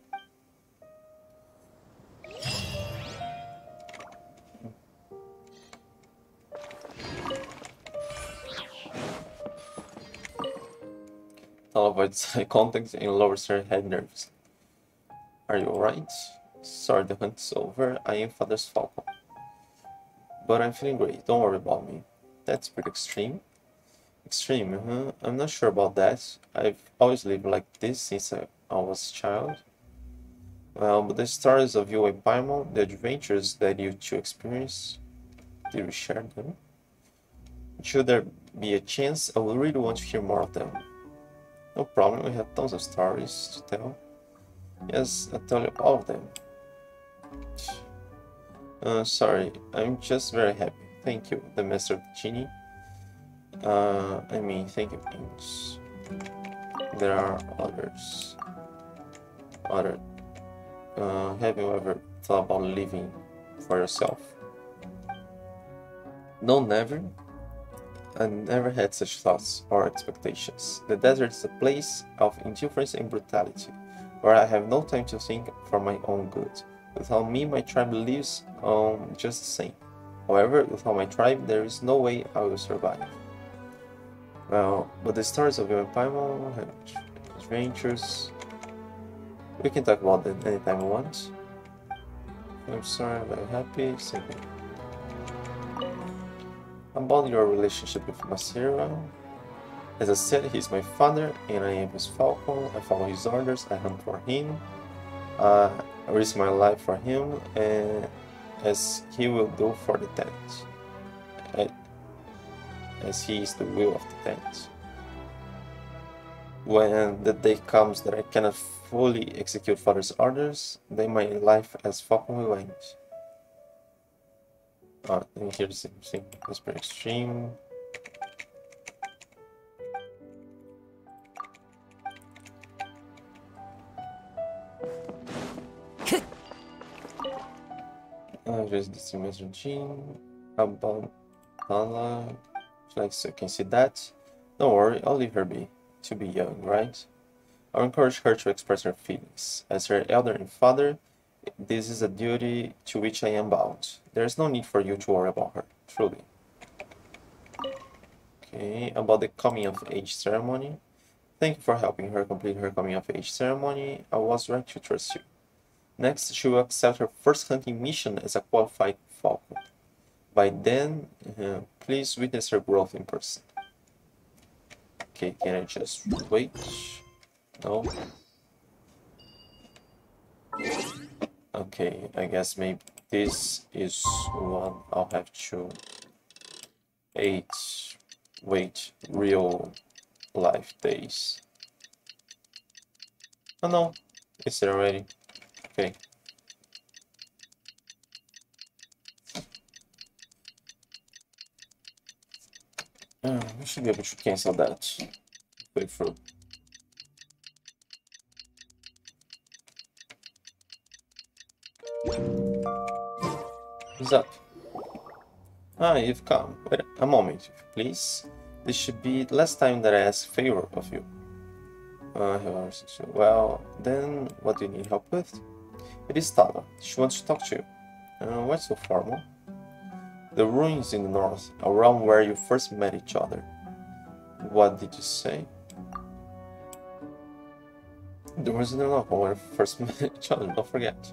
Tala avoids eye contact and lowers her head nervously. Are you alright? Sorry, the hunt's over. I am Father's falcon. But I'm feeling great. Don't worry about me. That's pretty extreme. Extreme, huh? I'm not sure about that. I've always lived like this since I was a child. Well, but the stories of you and Paimon, the adventures that you two experienced, did we share them? Should there be a chance, I would really want to hear more of them. No problem, we have tons of stories to tell. Yes, I'll tell you all of them. Sorry, I'm just very happy. Thank you, the Master of the Genie. Thank you, Prince. There are others. Have you ever thought about living for yourself? No, never. I never had such thoughts or expectations. The desert is a place of indifference and brutality, where I have no time to think for my own good. Without me, my tribe lives on just the same. However, without my tribe, there is no way I will survive. Well, but the stories of you and Paimon have adventures. We can talk about them anytime we want. I'm sorry, I'm very happy. Second. About your relationship with Masira. As I said, he's my father and I am his falcon. I follow his orders, I hunt for him. I risk my life for him, and as he will do for the tent. As he is the will of the tent. When the day comes that I cannot fully execute father's orders, then my life as falcon will end. And here's the thing, it's pretty extreme. Here's the semester gene about Lala. Like, so you can see that. Don't worry, I'll leave her be. To be young, right? I'll encourage her to express her feelings. As her elder and father, this is a duty to which I am bound. There is no need for you to worry about her, truly. Okay, about the coming of age ceremony. Thank you for helping her complete her coming-of-age ceremony. I was right to trust you. Next, she will accept her first hunting mission as a qualified falcon. By then, please witness her growth in person. Okay, can I just wait? No. Okay, I guess maybe this is one I'll have to wait real life days. Oh no, it's there already. Okay. We should be able to cancel that. Wait for. What's up? Ah, you've come. Wait a moment, please. This should be the last time that I ask a favor of you. Well, then what do you need help with? It is Tala. She wants to talk to you. Why so formal? The ruins in the north, around where you first met each other. What did you say? The ruins in the north, where we first met each other, don't forget.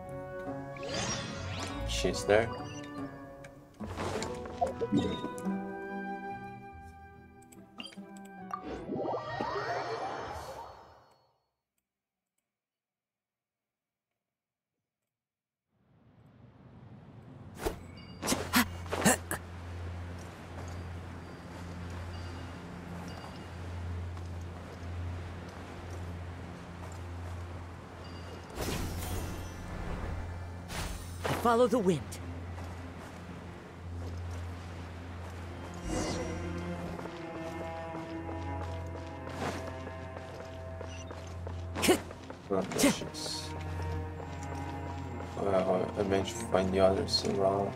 She's there. Follow the wind. Well, I managed to find the others around.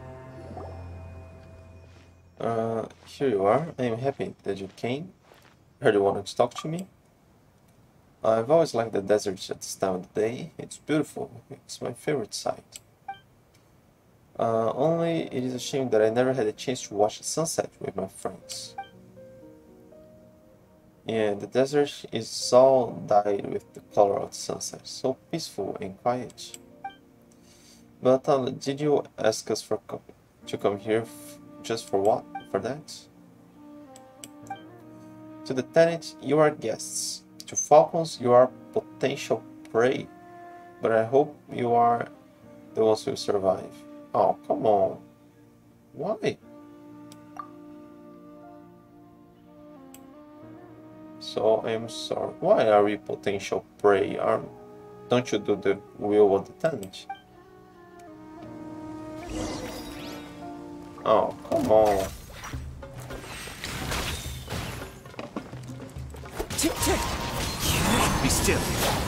Here you are. I am happy that you came. Heard you wanted to talk to me. I've always liked the desert at this time of the day. It's beautiful. It's my favorite sight. Only it is a shame that I never had a chance to watch the sunset with my friends. Yeah, the desert is all dyed with the color of the sunset, so peaceful and quiet. But did you ask us to come here just for what? For that? To the Tanit, you are guests. To falcons, you are potential prey. But I hope you are the ones who survive. Oh, come on. Why? So I'm sorry. Why are we potential prey? Don't you do the will of the Tanit? Oh, come on. Be still.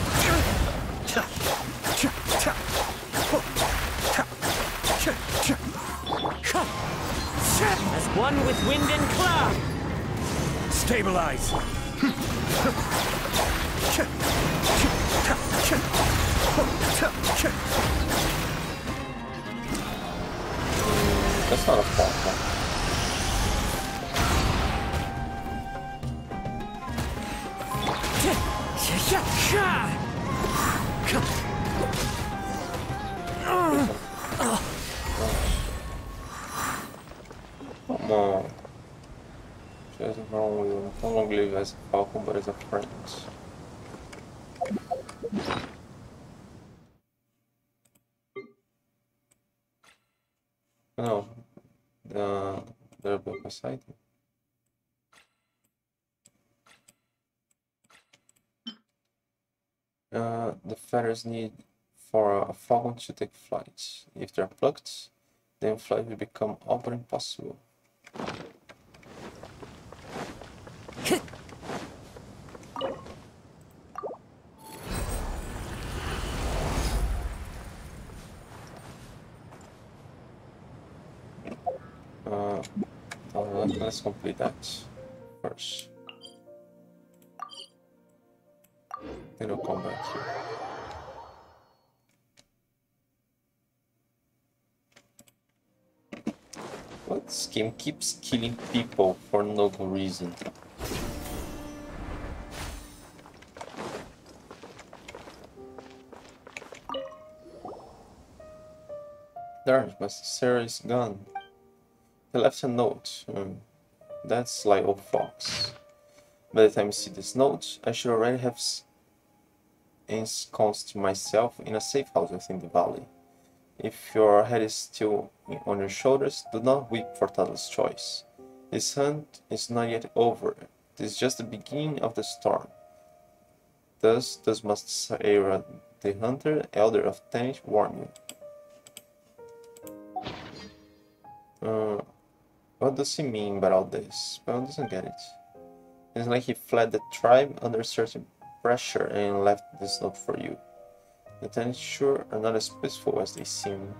As one with wind and cloud. Stabilize. That's not a falcon. Come on. She has a wrong will. No longer live as a falcon, but as a friend. No, they're both beside me. The feathers need for a falcon to take flight. If they're plucked, then flight will become all but impossible. Let's complete that first. Then we'll come back here. What scheme keeps killing people for no reason? Darn, but Sarah is gone. He left a note. That's like old fox. By the time you see this note, I should already have ensconced myself in a safe house within the valley. If your head is still on your shoulders, do not weep for Tada's choice. His hunt is not yet over. It is just the beginning of the storm. Thus must Sarah, the hunter, elder of Tanit, warn you. What does he mean by all this? Well, doesn't get it. It's like he fled the tribe under certain pressure and left this note for you. The Tanit sure are not as peaceful as they seem.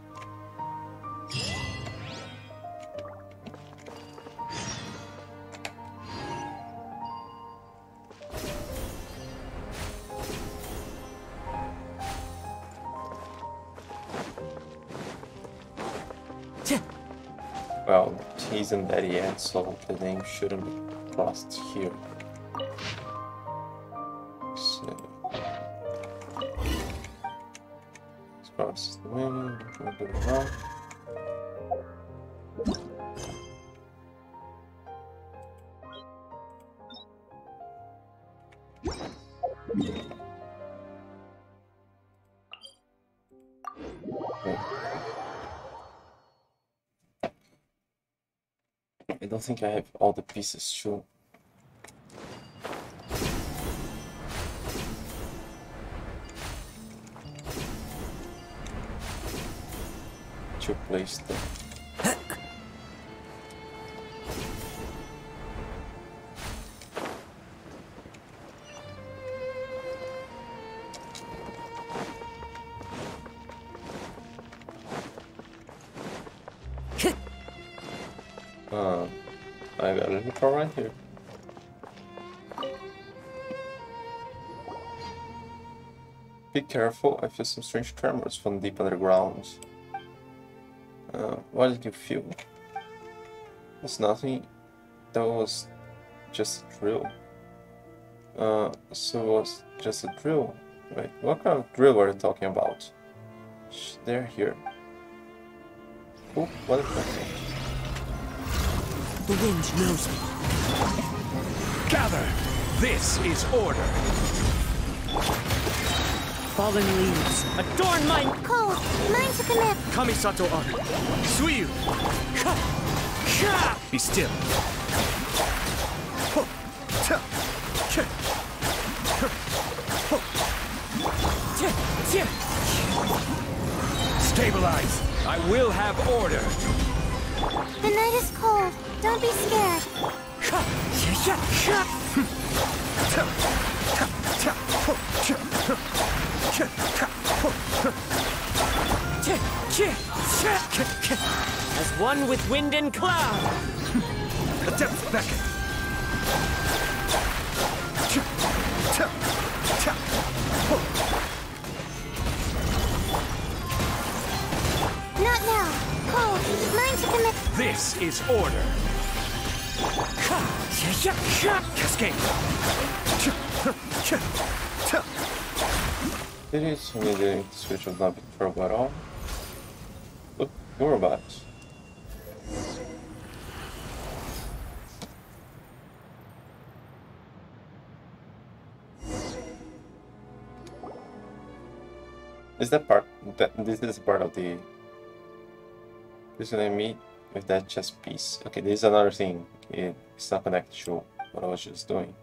Well, he isn't dead yet, so the name shouldn't be crossed here. So, let's cross the menu, do it now. I don't think I have all the pieces to place them. I got a little car right here. Be careful, I feel some strange tremors from deep underground. What did you feel? It's nothing. That was just a drill. So it was just a drill? Wait, what kind of drill are you talking about? Shh, they're here. Oh, what is that? The wind knows me. Gather! This is order! Fallen leaves. Adorn mine! Cold! Mine to commit! Kamisato honor! Suiyu! Be still! Stabilize! I will have order! The night is cold. Don't be scared. As one with wind and cloud. The depths beckon! Not now. Cold. Mine to commit. This is order! Cascade! Did it tell me the switch was not trouble at all? Look, more about it. Is that part that this is part of the this is what I mean with that chess piece? Okay, this is another thing. It's not connected to what I was just doing.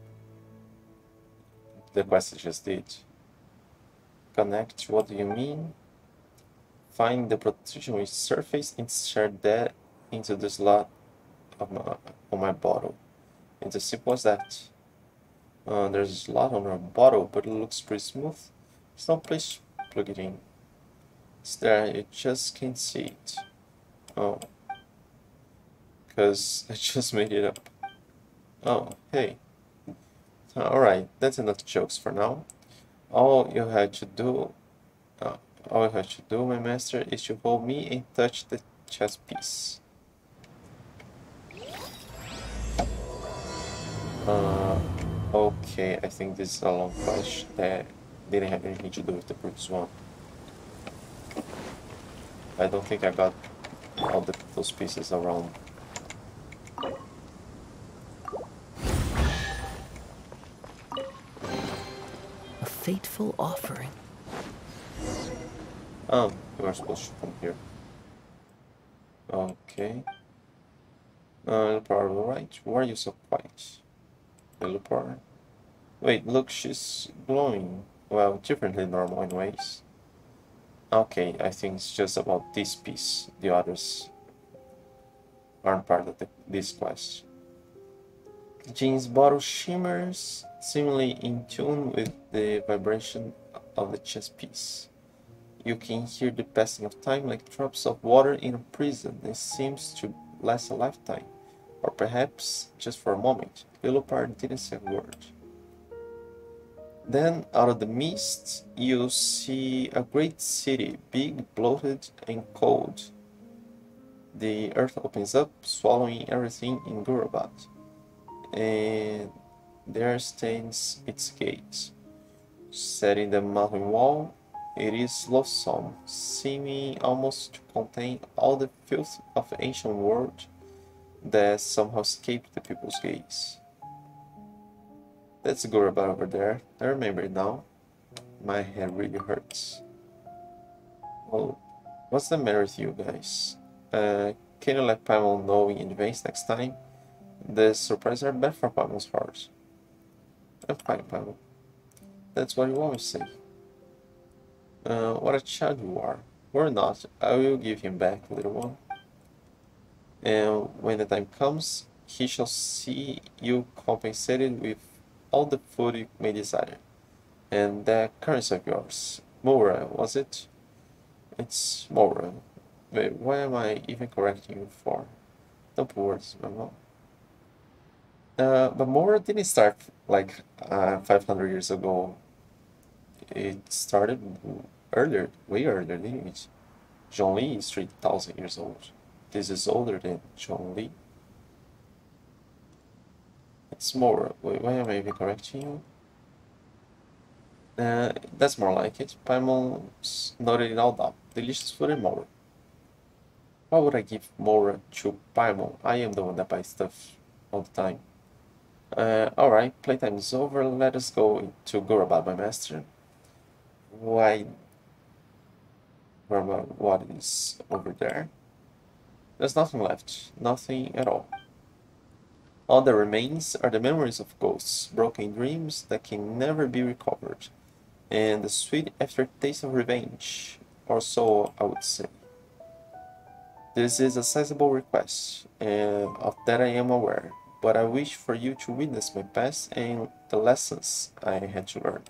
The quest I just did. Connect, what do you mean? Find the protection with surface, insert that into the slot of my bottle. It's as simple as that. There's a slot on our bottle, but it looks pretty smooth. There's no place to plug it in. It's there, you just can't see it. Oh. Because I just made it up. Oh, hey. Alright, that's enough jokes for now. All you have to do, my master, is to hold me and touch the chess piece. Okay, I think this is a long quest that didn't have anything to do with the previous one. I don't think I got all those pieces around. A fateful offering. Oh, you are supposed to come here. Okay. Probably right. Why are you so quiet? Lillipar? Wait, look, she's glowing. Well, differently normal in ways. Okay, I think it's just about this piece. The others aren't part of this quest. Jean's bottle shimmers, seemingly in tune with the vibration of the chess piece. You can hear the passing of time like drops of water in a prison. It seems to last a lifetime, or perhaps just for a moment. Lillipar didn't say a word. Then, out of the mist, you see a great city, big, bloated, and cold. The earth opens up, swallowing everything in Gurabat, and there stands its gate. Set in the mountain wall, it is loathsome, seeming almost to contain all the filth of the ancient world that somehow escaped the people's gaze. That's Gurabat over there. I remember it now. My head really hurts. Well, what's the matter with you guys? Can you let Paimon know in advance next time? The surprises are bad for Paimon's heart. I'm fine, Paimon. That's what you always say. What a child you are. Or not, I will give him back, little one. And when the time comes, he shall see you compensated with all the food you may desire. And that currency of yours, Mora, was it? It's Mora. Wait, why am I even correcting you for? Don't put words in my mouth. But Mora didn't start like 500 years ago. It started earlier, way earlier, didn't it? Zhongli is 3,000 years old. This is older than Zhongli. It's more. Wait, why am I even correcting you? That's more like it. Paimon noted it all down. Delicious food and more. Why would I give more to Paimon? I am the one that buys stuff all the time. Alright, playtime is over. Let us go to Gurabat, my master. Why? What is over there? There's nothing left. Nothing at all. All that remains are the memories of ghosts, broken dreams that can never be recovered, and the sweet aftertaste of revenge, or so I would say. This is a sizable request, and of that I am aware, but I wish for you to witness my past and the lessons I had to learn.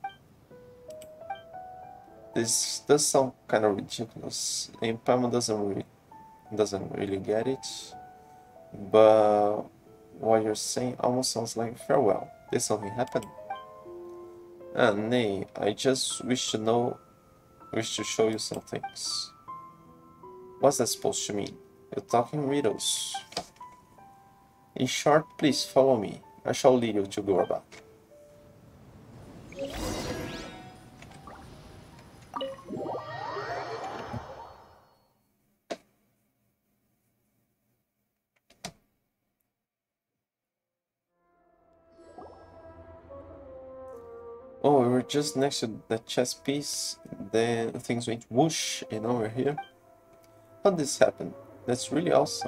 This does sound kind of ridiculous, and Paimon doesn't really get it, but what you're saying almost sounds like farewell. Did something happen? Nay, I just wish to show you some things. What's that supposed to mean? You're talking riddles. In short, please follow me. I shall lead you to Gurabat. Oh, we were just next to the chess piece, then things went whoosh, and now we're here. How did this happen? That's really awesome.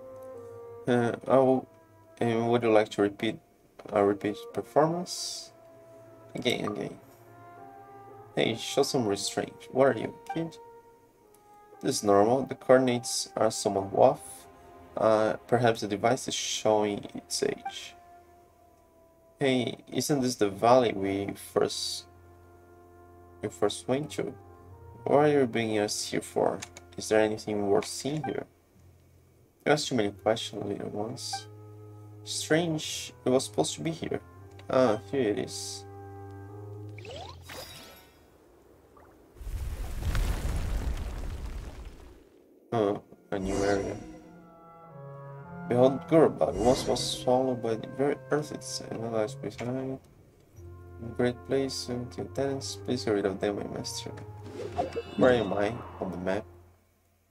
And would you like to repeat a repeat performance? Again. Hey, show some restraint. What are you, kid? This is normal. The coordinates are somewhat off. Perhaps the device is showing its age. Hey, isn't this the valley we first went to? What are you bringing us here for? Is there anything worth seeing here? You asked too many questions, little ones. Strange, it was supposed to be here. Ah, here it is. Oh, a new area. Behold Gurba, once was swallowed by the very earth itself, and lies behind. Great place until tenants, please get rid of them, my master. Where am I on the map?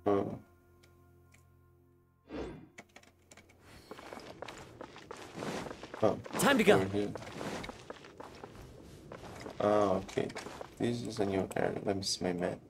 Oh. Oh. Time to go. Over here. Oh, okay. This is a new area. Let me see my map.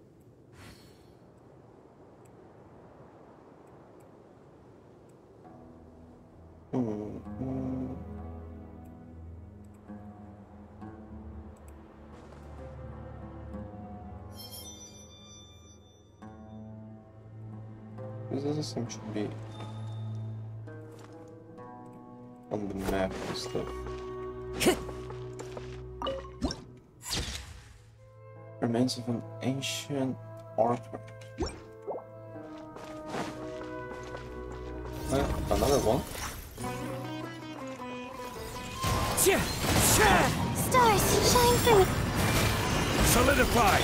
This doesn't seem to be on the map and stuff. Remains of an ancient orchard. Another one? Stars, shine for me. Solidify!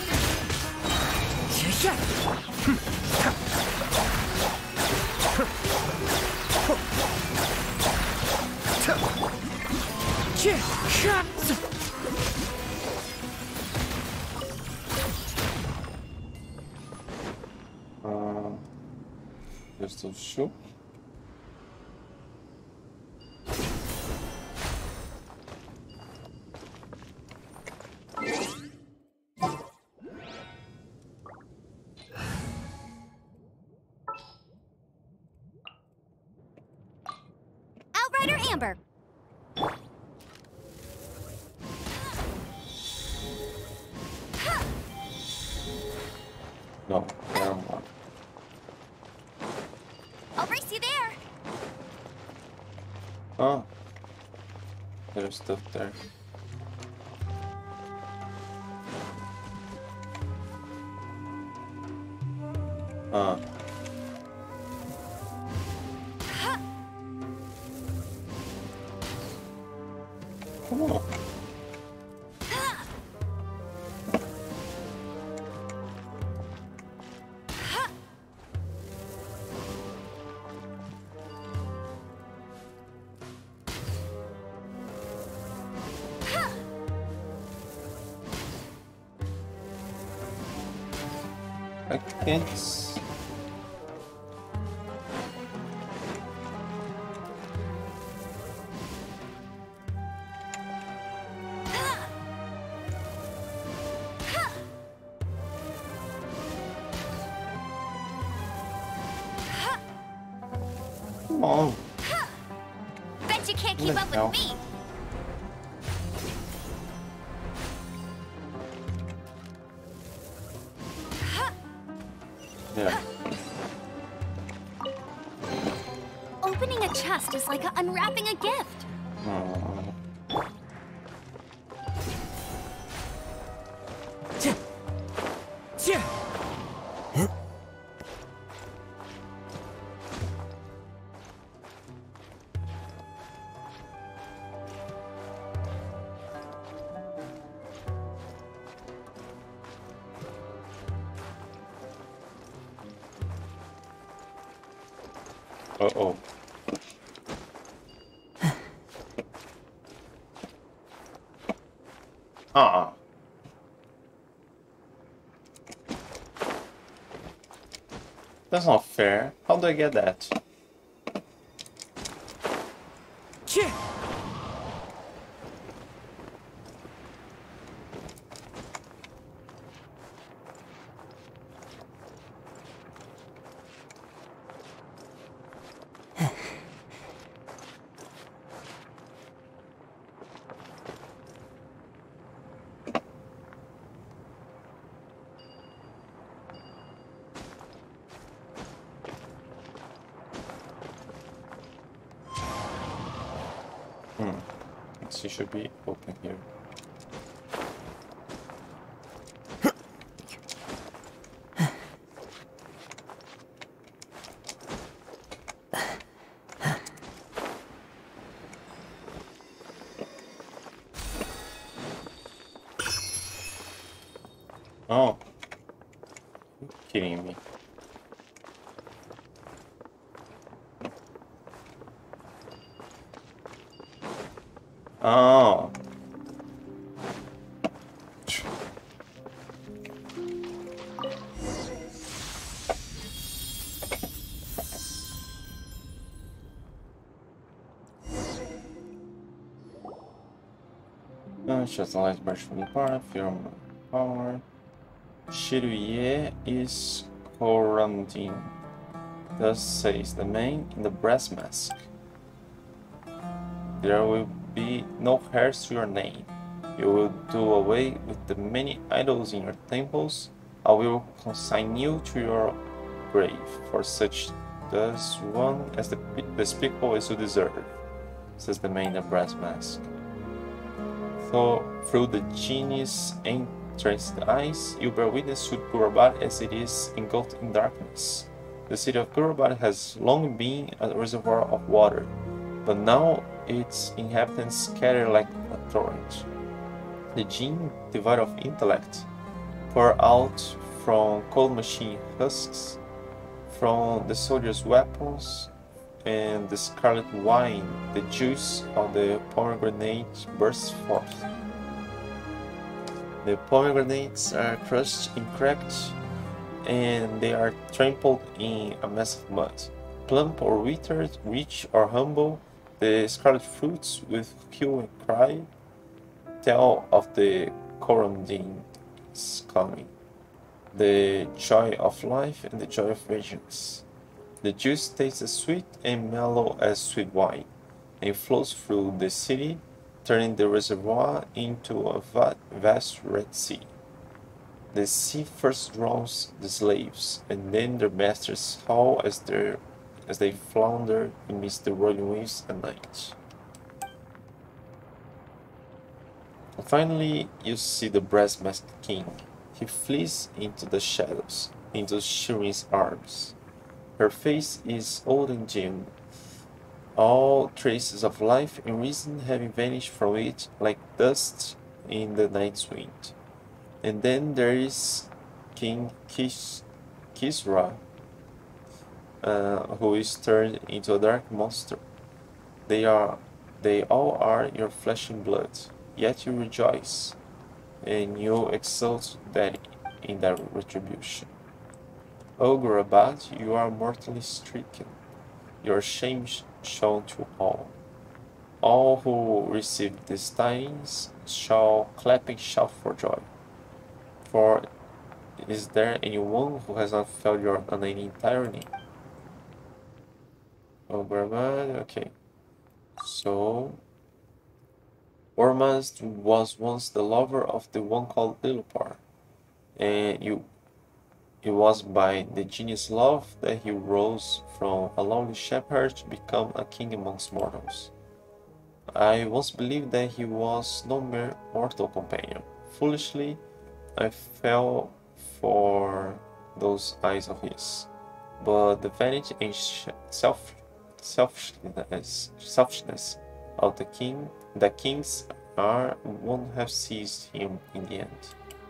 Just to shoot. Outrider Amber. No, never mind. I'll race you there. Oh, there's stuff there. Ah. Come on. I can't. Come on. Bet you can't keep up No. with me. Yeah. Opening a chest is like unwrapping a gift. Oh. Uh-oh. That's not fair. How do I get that? She should be open here. Oh. You're kidding me. Oh. Just the light burst from the park, firm power. Shiruye is quarantined. Thus says the man in the brass mask. There will be no heirs to your name. You will do away with the many idols in your temples. I will consign you to your grave, for such does one as despicable as you deserve, says the man in the brass mask. So, through the genius entranced eyes, you bear witness to Gurabat as it is engulfed in darkness. The city of Gurabat has long been a reservoir of water, but now its inhabitants scatter like a torrent. The Jinn, devoid of intellect, pour out from cold machine husks, from the soldiers' weapons, and the scarlet wine, the juice of the pomegranate bursts forth. The pomegranates are crushed and cracked, and they are trampled in a mass of mud. Plump or withered, rich or humble, the scarlet fruits with hue and cry tell of the Coronding's coming, the joy of life and the joy of vengeance. The juice tastes as sweet and mellow as sweet wine, and flows through the city, turning the reservoir into a vast Red Sea. The sea first drowns the slaves, and then their masters howl as they flounder amidst the rolling waves at night. And finally, you see the brass-masked king. He flees into the shadows, into Shirin's arms. Her face is old and dim, all traces of life and reason having vanished from it like dust in the night's wind. And then there is King Kisra, who is turned into a dark monster. They all are your flesh and blood, yet you rejoice, and you exult in that retribution. O Gurabad, you are mortally stricken, your shame shown to all. All who receive these tidings shall clap and shout for joy. For is there anyone who has not felt your unending tyranny? Oh, Gurabad, okay. So, Ormazd was once the lover of the one called Lilupar, and it was by the genius love that he rose from a lowly shepherd to become a king amongst mortals. I once believed that he was no mere mortal companion. Foolishly, I fell for those eyes of his, but the vanity and selfishness of the kings won't have seized him in the end.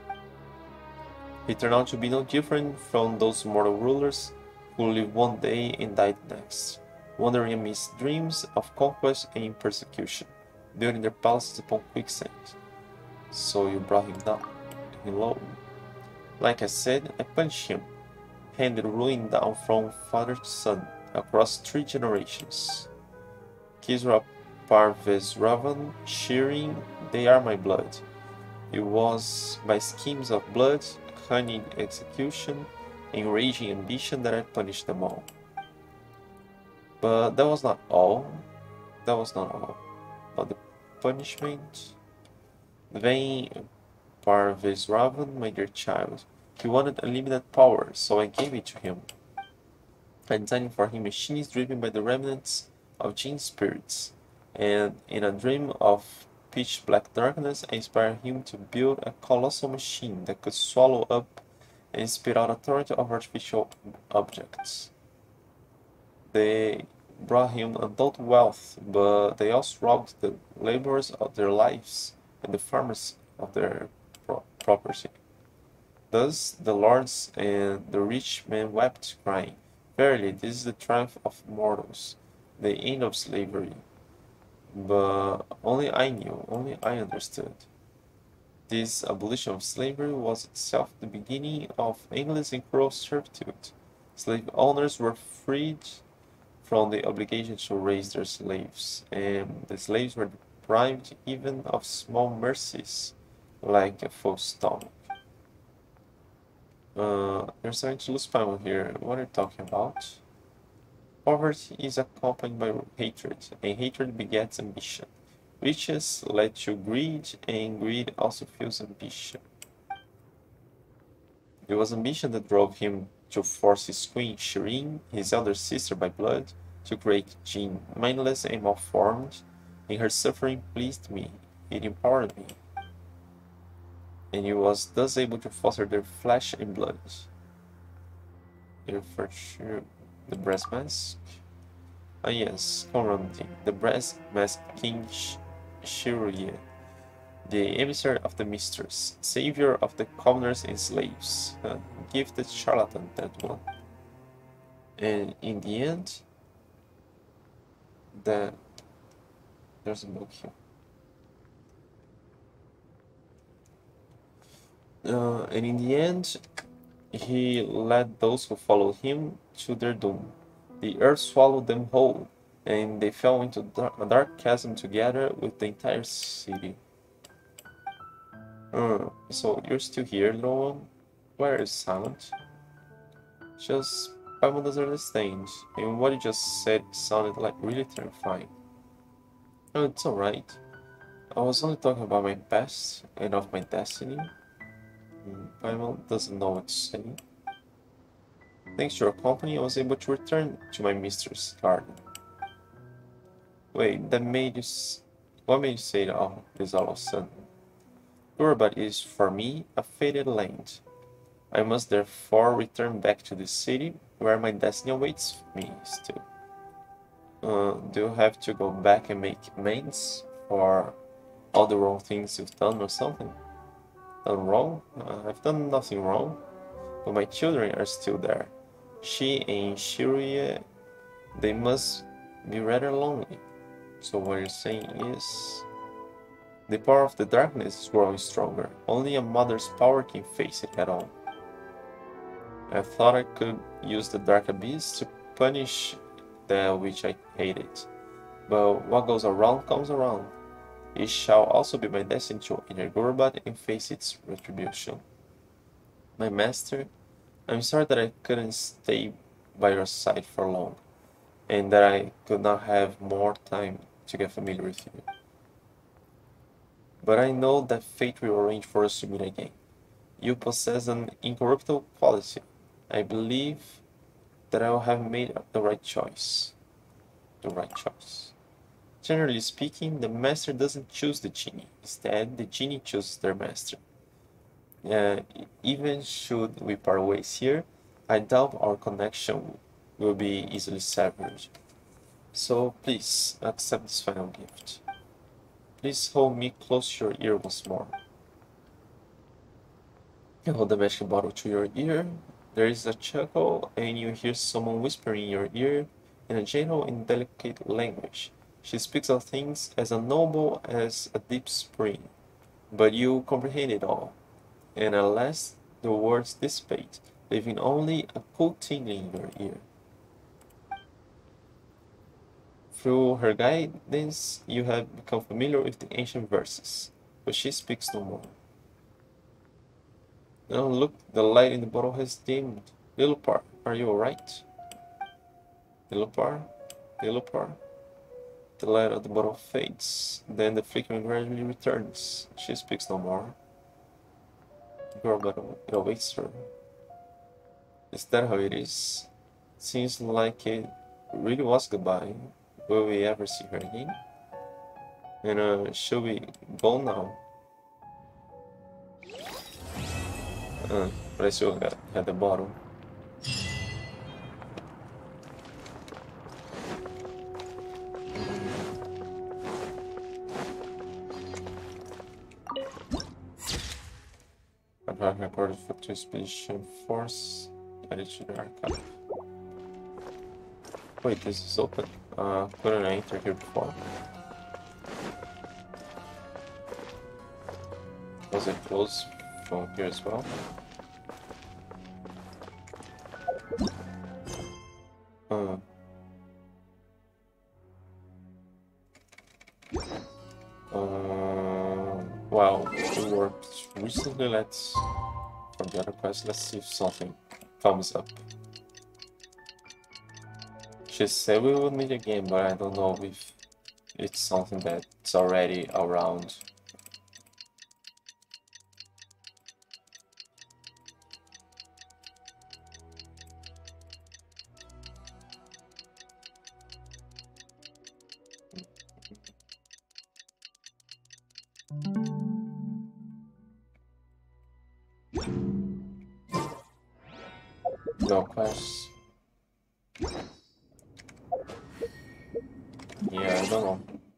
He turned out to be no different from those mortal rulers who lived one day and died next, wandering amidst dreams of conquest and persecution, building their palaces upon quicksand. So you brought him down, low. Like I said, I punished him, handed ruin down from father to son, across 3 generations. Kisra Parvesravan, Shirin, they are my blood. It was by schemes of blood, cunning execution, and raging ambition that I punished them all. But that was not all. That was not all. But the punishment. Vain Parvesravan, my dear child. He wanted unlimited power, so I gave it to him. I designed for him machines driven by the remnants of Jinn spirits, and in a dream of pitch-black darkness, I inspired him to build a colossal machine that could swallow up and spit out a torrent of artificial objects. They brought him adult wealth, but they also robbed the laborers of their lives and the farmers of their property. Thus the lords and the rich men wept, crying, "Verily, this is the triumph of mortals, the end of slavery." But only I knew, only I understood. This abolition of slavery was itself the beginning of endless and cruel servitude. Slave owners were freed from the obligation to raise their slaves, and the slaves were deprived even of small mercies, like a full stomach. There's an lose panel here. What are you talking about? Poverty is accompanied by hatred, and hatred begets ambition. Riches lead to greed, and greed also fuels ambition. It was ambition that drove him to force his queen, Shireen, his elder sister by blood, to create Jean, mindless and malformed, and her suffering pleased me, it empowered me, and he was thus able to foster their flesh and blood. For sure, the brass mask? Ah yes, Conradi, the brass mask King Shiruye, the emissary of the mistress, savior of the commoners and slaves, gifted charlatan, that one. And in the end, there's a book here. And in the end, he led those who followed him to their doom. The earth swallowed them whole, and they fell into a dark chasm together with the entire city. So you're still here, little one? Why are you silent? Just Paimon doesn't understand, and what you just said sounded like really terrifying. Oh, it's alright. I was only talking about my past and of my destiny. Paimon doesn't know what to say. Thanks to your company, I was able to return to my mistress' garden. Wait, what made you say this all of a sudden? Gurbat is, for me, a fated land. I must therefore return back to the city, where my destiny awaits me still. Do you have to go back and make amends for all the wrong things you've done or something? Done wrong? I've done nothing wrong, but my children are still there. She and Shiruya, they must be rather lonely. So what you're saying is, the power of the darkness is growing stronger. Only a mother's power can face it head on. I thought I could use the dark abyss to punish that which I hated. But what goes around comes around. It shall also be my destiny to enter Gurbat and face its retribution. My master, I'm sorry that I couldn't stay by your side for long, and that I could not have more time to get familiar with you. But I know that fate will arrange for us to meet again. You possess an incorruptible quality. I believe that I will have made the right choice. The right choice. Generally speaking, the master doesn't choose the genie. Instead, the genie chooses their master. Even should we part ways here, I doubt our connection will be easily severed. So please, accept this final gift. Please hold me close to your ear once more. You hold the magic bottle to your ear. There is a chuckle, and you hear someone whispering in your ear in a gentle and delicate language. She speaks of things as noble as a deep spring, but you comprehend it all. And at last the words dissipate, leaving only a cool tingling in your ear. Through her guidance, you have become familiar with the ancient verses, but she speaks no more. Now look, the light in the bottle has dimmed. Little Par, are you alright? Little Par? Little Par? The light of the bottle fades, then the flickering gradually returns. She speaks no more. Girl, but it awaits her. Is that how it is? Seems like it really was goodbye. Will we ever see her again? And should we go now? But I still had the bottle. I've recorded for to expedition force. Added to the archive. Wait, this is open. Couldn't I enter here before? Was it closed from here as well? Well, we worked recently. For the other quest, let's see if something comes up. She said we will meet again, but I don't know if it's something that's already around. No quests. Yeah, I don't know.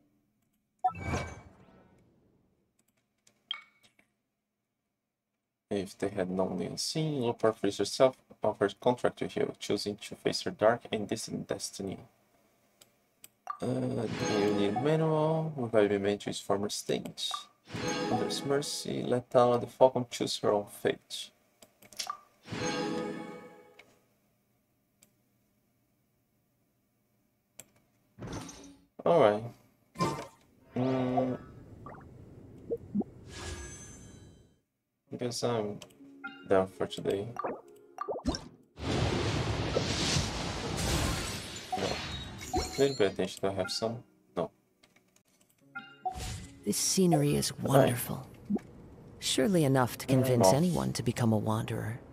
If they had known the unseen, Lopar frees herself offers contract to heal, choosing to face her dark and distant destiny. You need manual, revive remain to his former state. Under his mercy, let Tala the Falcon choose her own fate. Alright. I guess I'm done for today. No. Did pay attention? Do I have some? No. This scenery is wonderful. Surely enough to convince off. anyone to become a wanderer.